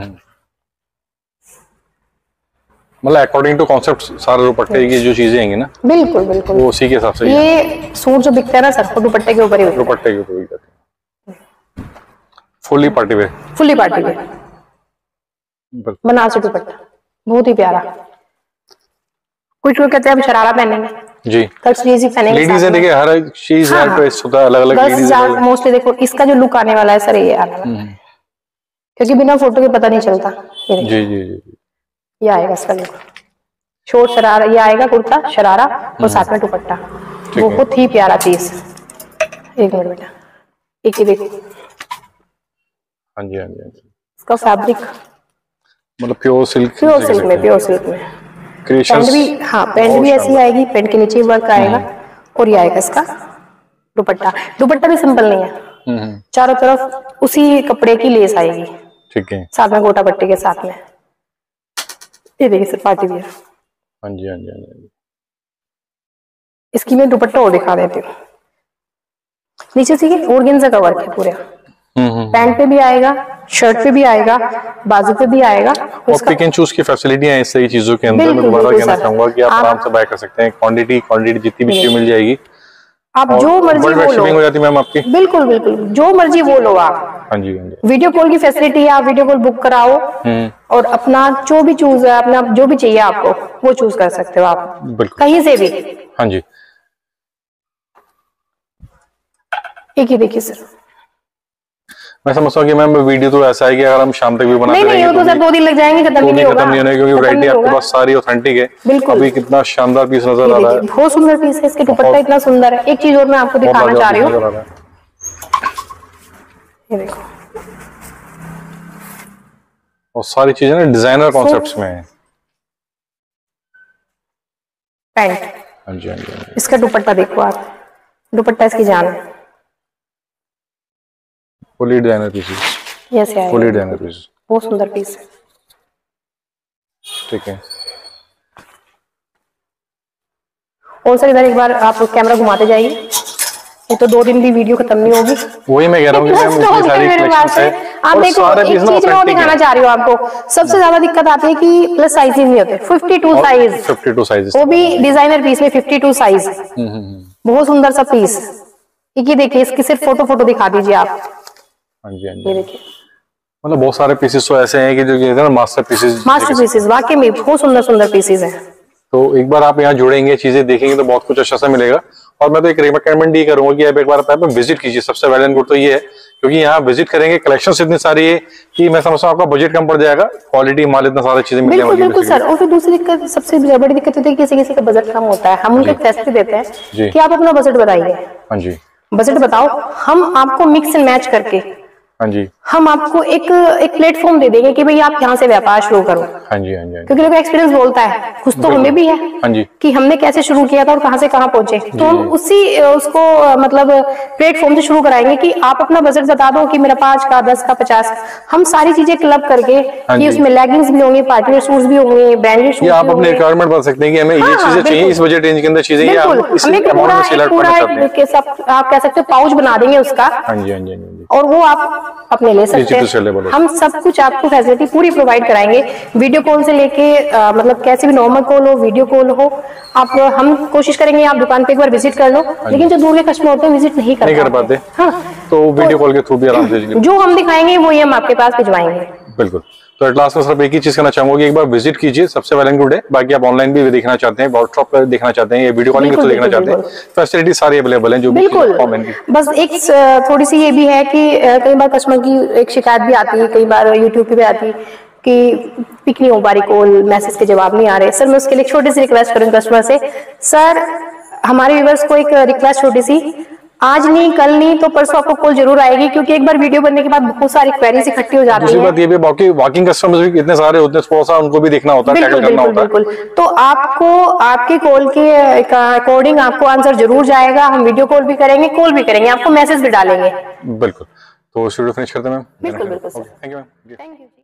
मतलब अकॉर्डिंग टू कॉन्सेप्ट सारे दुपट्टे की जो चीजें हैं ना, बिल्कुल बिल्कुल वो उसी के हिसाब से। ये सूट जो बिकता है ना सर, वो दुपट्टे के ऊपर ही दुपट्टे के ऊपर ही जाते हैं। Fully party wear, fully party wear Banarasi dupatta, बहुत ही प्यारा। कुछ लोग कहते हैं हम शरारा पहनेंगे जी, पहनेंगे। लेडीज देखिए हर चीज हाँ, होता है अलग अलग। मोस्टली देखो इसका जो लुक आने वाला है सर, ये आने वाला है, क्योंकि बिना फोटो के पता नहीं चलता। जी जी जी, ये आएगा इसका लुक, शोर शरारा, ये आएगा कुर्ता शरारा और साथ में दुपट्टा, बहुत ही प्यारा पीस। एक मिनट बेटा, एक ही देखो। हाँ जी हाँ जी, इसका फैब्रिक मतलब प्योर सिल्क, प्योर सिल्क में, प्योर सिल्क में पैंट भी, हाँ पैंट भी ऐसी आएगी, पैंट के नीचे वर्क आएगा और ये आएगा इसका दुपट्टा। दुपट्टा भी सिंपल नहीं है, चारों तरफ उसी कपड़े की लेस आएगी, ठीक है, साथ में गोटा पट्टी के साथ में। ये देखिए सर पार्टी वियर। हाँ जी हाँ जी हाँ जी। इसकी मैं दुपट्टा और दिखा देती हूँ। नीचे से ऑर्गेन्जा का वर्क है पूरे, पैंट पे भी आएगा, शर्ट पे भी आएगा, बाजू पे भी आएगा। और पिक एंड चूज की फैसिलिटी है इस सही चीजों के अंदर। मैं दोबारा कहना चाहूंगा कि आप आराम से बाय कर सकते हैं, क्वांटिटी क्वांटिटी जितनी भी चाहिए मिल जाएगी, आप जो मर्जी वो लो। हो जाती है मैम आपकी, बिल्कुल बिल्कुल जो मर्जी वो लो आप। हाँ जी हाँ जी। वीडियो कॉल की फैसिलिटी है, आप वीडियो कॉल बुक कराओ और अपना जो भी चूज है, अपना जो भी चाहिए आपको वो चूज कर सकते हो आप कहीं से भी। हाँ जी, एक ही देखिए सर, मैं समझता हूँ कि मैम वीडियो तो ऐसा है कि अगर हम शाम तक भी बनाते नहीं, नहीं, तो सर दो दिन लग जाएंगे, खत्म ही नहीं होगा, खत्म नहीं होगा, क्योंकि वैरायटी आपके पास सारी ऑथेंटिक है। बिल्कुल, अभी कितना शानदार पीस नजर आ रहा है, बहुत सुंदर पीस है, इसके दुपट्टा इतना सुंदर है। एक चीज और मैं आपको दिखाना चाह रही हूँ, ये देखो, और सारी चीजें ना डिजाइनर कॉन्सेप्ट्स में है। पैंट, हाँ जी हाँ जी, इसका दुपट्टा देखो आप, दुपट्टा इसकी जान है, फुली डिजाइनर पीसेस, यस यार, फुली डिजाइनर पीसेस, बहुत सुंदर पीस है। ठीक है, और सर इधर एक बार आप कैमरा घुमाते जाइए, ये तो दो दिन भी वीडियो खत्म नहीं होगी। वही मैं कह रहा हूँ कि मैम इतनी सारी कलेक्शंस है। आप देखो, एक चीज मैं और दिखाना चाह रही हूँ आपको, सबसे ज्यादा दिक्कत आती है कि प्लस साइज नहीं होते, fifty two size, fifty two size, वो भी डिजाइनर पीस में फिफ्टी टू साइज, बहुत सुंदर सा पीस। ये देखिए, इसकी सिर्फ फोटो फोटो दिखा दीजिए आप। हाँ जी हाँ जी, ये देखिए, मतलब बहुत सारे पीसेस तो ऐसे हैं कि जो कहते हैं ना मास्टर पीसेस, मास्टर पीसेस, वाकई में बहुत सुंदर सुंदर पीसेस हैं। तो एक बार आप यहाँ जुड़ेंगे, चीजें देखेंगे तो बहुत कुछ अच्छा सा मिलेगा। और मैं तो एक रिकमेंड ये करूंगा कि आप एक बार आप विजिट कीजिए। सबसे वेल एंड गुड तो ये है क्योंकि यहाँ विजिट करेंगे, कलेक्शंस इतनी सारी है कि मैं समझता हूँ आपका बजट कम पड़ जाएगा, क्वालिटी माल इतना सारी चीजें मिल जाएगी। बिल्कुल सर, और फिर दूसरी दिक्कत, सबसे बड़ी दिक्कत होती है किसी किसी का बजट कम होता है, हम उनको फैसिलिटी देते हैं कि आप अपना बजट बताइए। हाँ जी, बजट बताओ, हम आपको मिक्स एंड मैच करके, हाँ जी, हम आपको एक एक प्लेटफॉर्म दे देंगे कि भाई आप यहाँ से व्यापार शुरू करो। हाँ जी, हाँ जी, क्योंकि लोग एक्सपीरियंस बोलता है, कुछ तो हमें भी है, हाँ जी, कि हमने कैसे शुरू किया था और कहाँ से कहाँ पहुंचे, तो हम उसी उसको मतलब प्लेटफॉर्म से शुरू कराएंगे कि आप अपना बजट बता दो कि मेरा पांच का, दस का, पचास का, हम सारी चीजें क्लब करके कि उसमें लेगिंग्स भी होंगे, पार्टी वेयर सूट्स भी होंगे, ब्रांडेड सूट्स, आप अपने रिक्वायरमेंट बता सकते हैं कि हमें ये चीजें चाहिए, इस बजट रेंज के अंदर चीजें, आप कह सकते हो पाउच बना देंगे उसका, हाँ जी, हाँ जी, और वो आप अपने ले सकते हैं। हम सब कुछ आपको फैसिलिटी पूरी प्रोवाइड कराएंगे, वीडियो कॉल से लेके आ, मतलब कैसे भी नॉर्मल कॉल हो, वीडियो कॉल हो, आप हम कोशिश करेंगे आप दुकान पे एक बार विजिट कर लो। लेकिन जो दूर के कस्टमर होते हैं विजिट नहीं कर, नहीं कर पाते, हाँ, तो वीडियो कॉल के थ्रू भी आराम से जो हम दिखाएंगे वही हम आपके पास भिजवाएंगे। बिल्कुल। तो एट लास्ट में सिर्फ एक ही चीज कहना चाहूंगा कि एक बार विजिट कीजिए, सबसे वेल एंड गुड है। बाकी आप ऑनलाइन भी देखना चाहते हैं, व्हाट्सएप पर देखना चाहते हैं, या वीडियो कॉलिंग पे देखना चाहते हैं, फैसिलिटी सारी अवेलेबल है जो बिल्कुल। बस एक थोड़ी सी ये भी है कि कई बार कस्टमर की एक शिकायत भी आती है, कई बार यूट्यूब पे भी आती है कि पिक नहीं हो पा रही कॉल, मैसेज के जवाब नहीं आ रहे। सर मैं उसके लिए छोटी सी रिक्वेस्ट करूंगी कस्टमर से, सर हमारे व्यूअर्स को एक रिक्वेस्ट छोटी सी, आज नहीं कल नहीं तो परसों आपको कॉल जरूर आएगी, क्योंकि एक बार वीडियो बनने के बाद बहुत सारी क्वेरीज इकट्ठी हो जाती है। दूसरी बात ये भी बाकी वॉकिंग कस्टमर्स भी इतने सारे होते हैं, थोड़ा सा उनको भी देखना होता है, बिल्कुल बिल्कुल बिल्कुल। तो आपको आपके कॉल के अकॉर्डिंग आपको आंसर जरूर जाएगा। हम वीडियो कॉल भी करेंगे, कॉल भी करेंगे, आपको मैसेज भी डालेंगे। बिल्कुल। तो वीडियो फिनिश करते हैं मैम। बिल्कुल बिल्कुल sir, thank you ma'am. Thank you.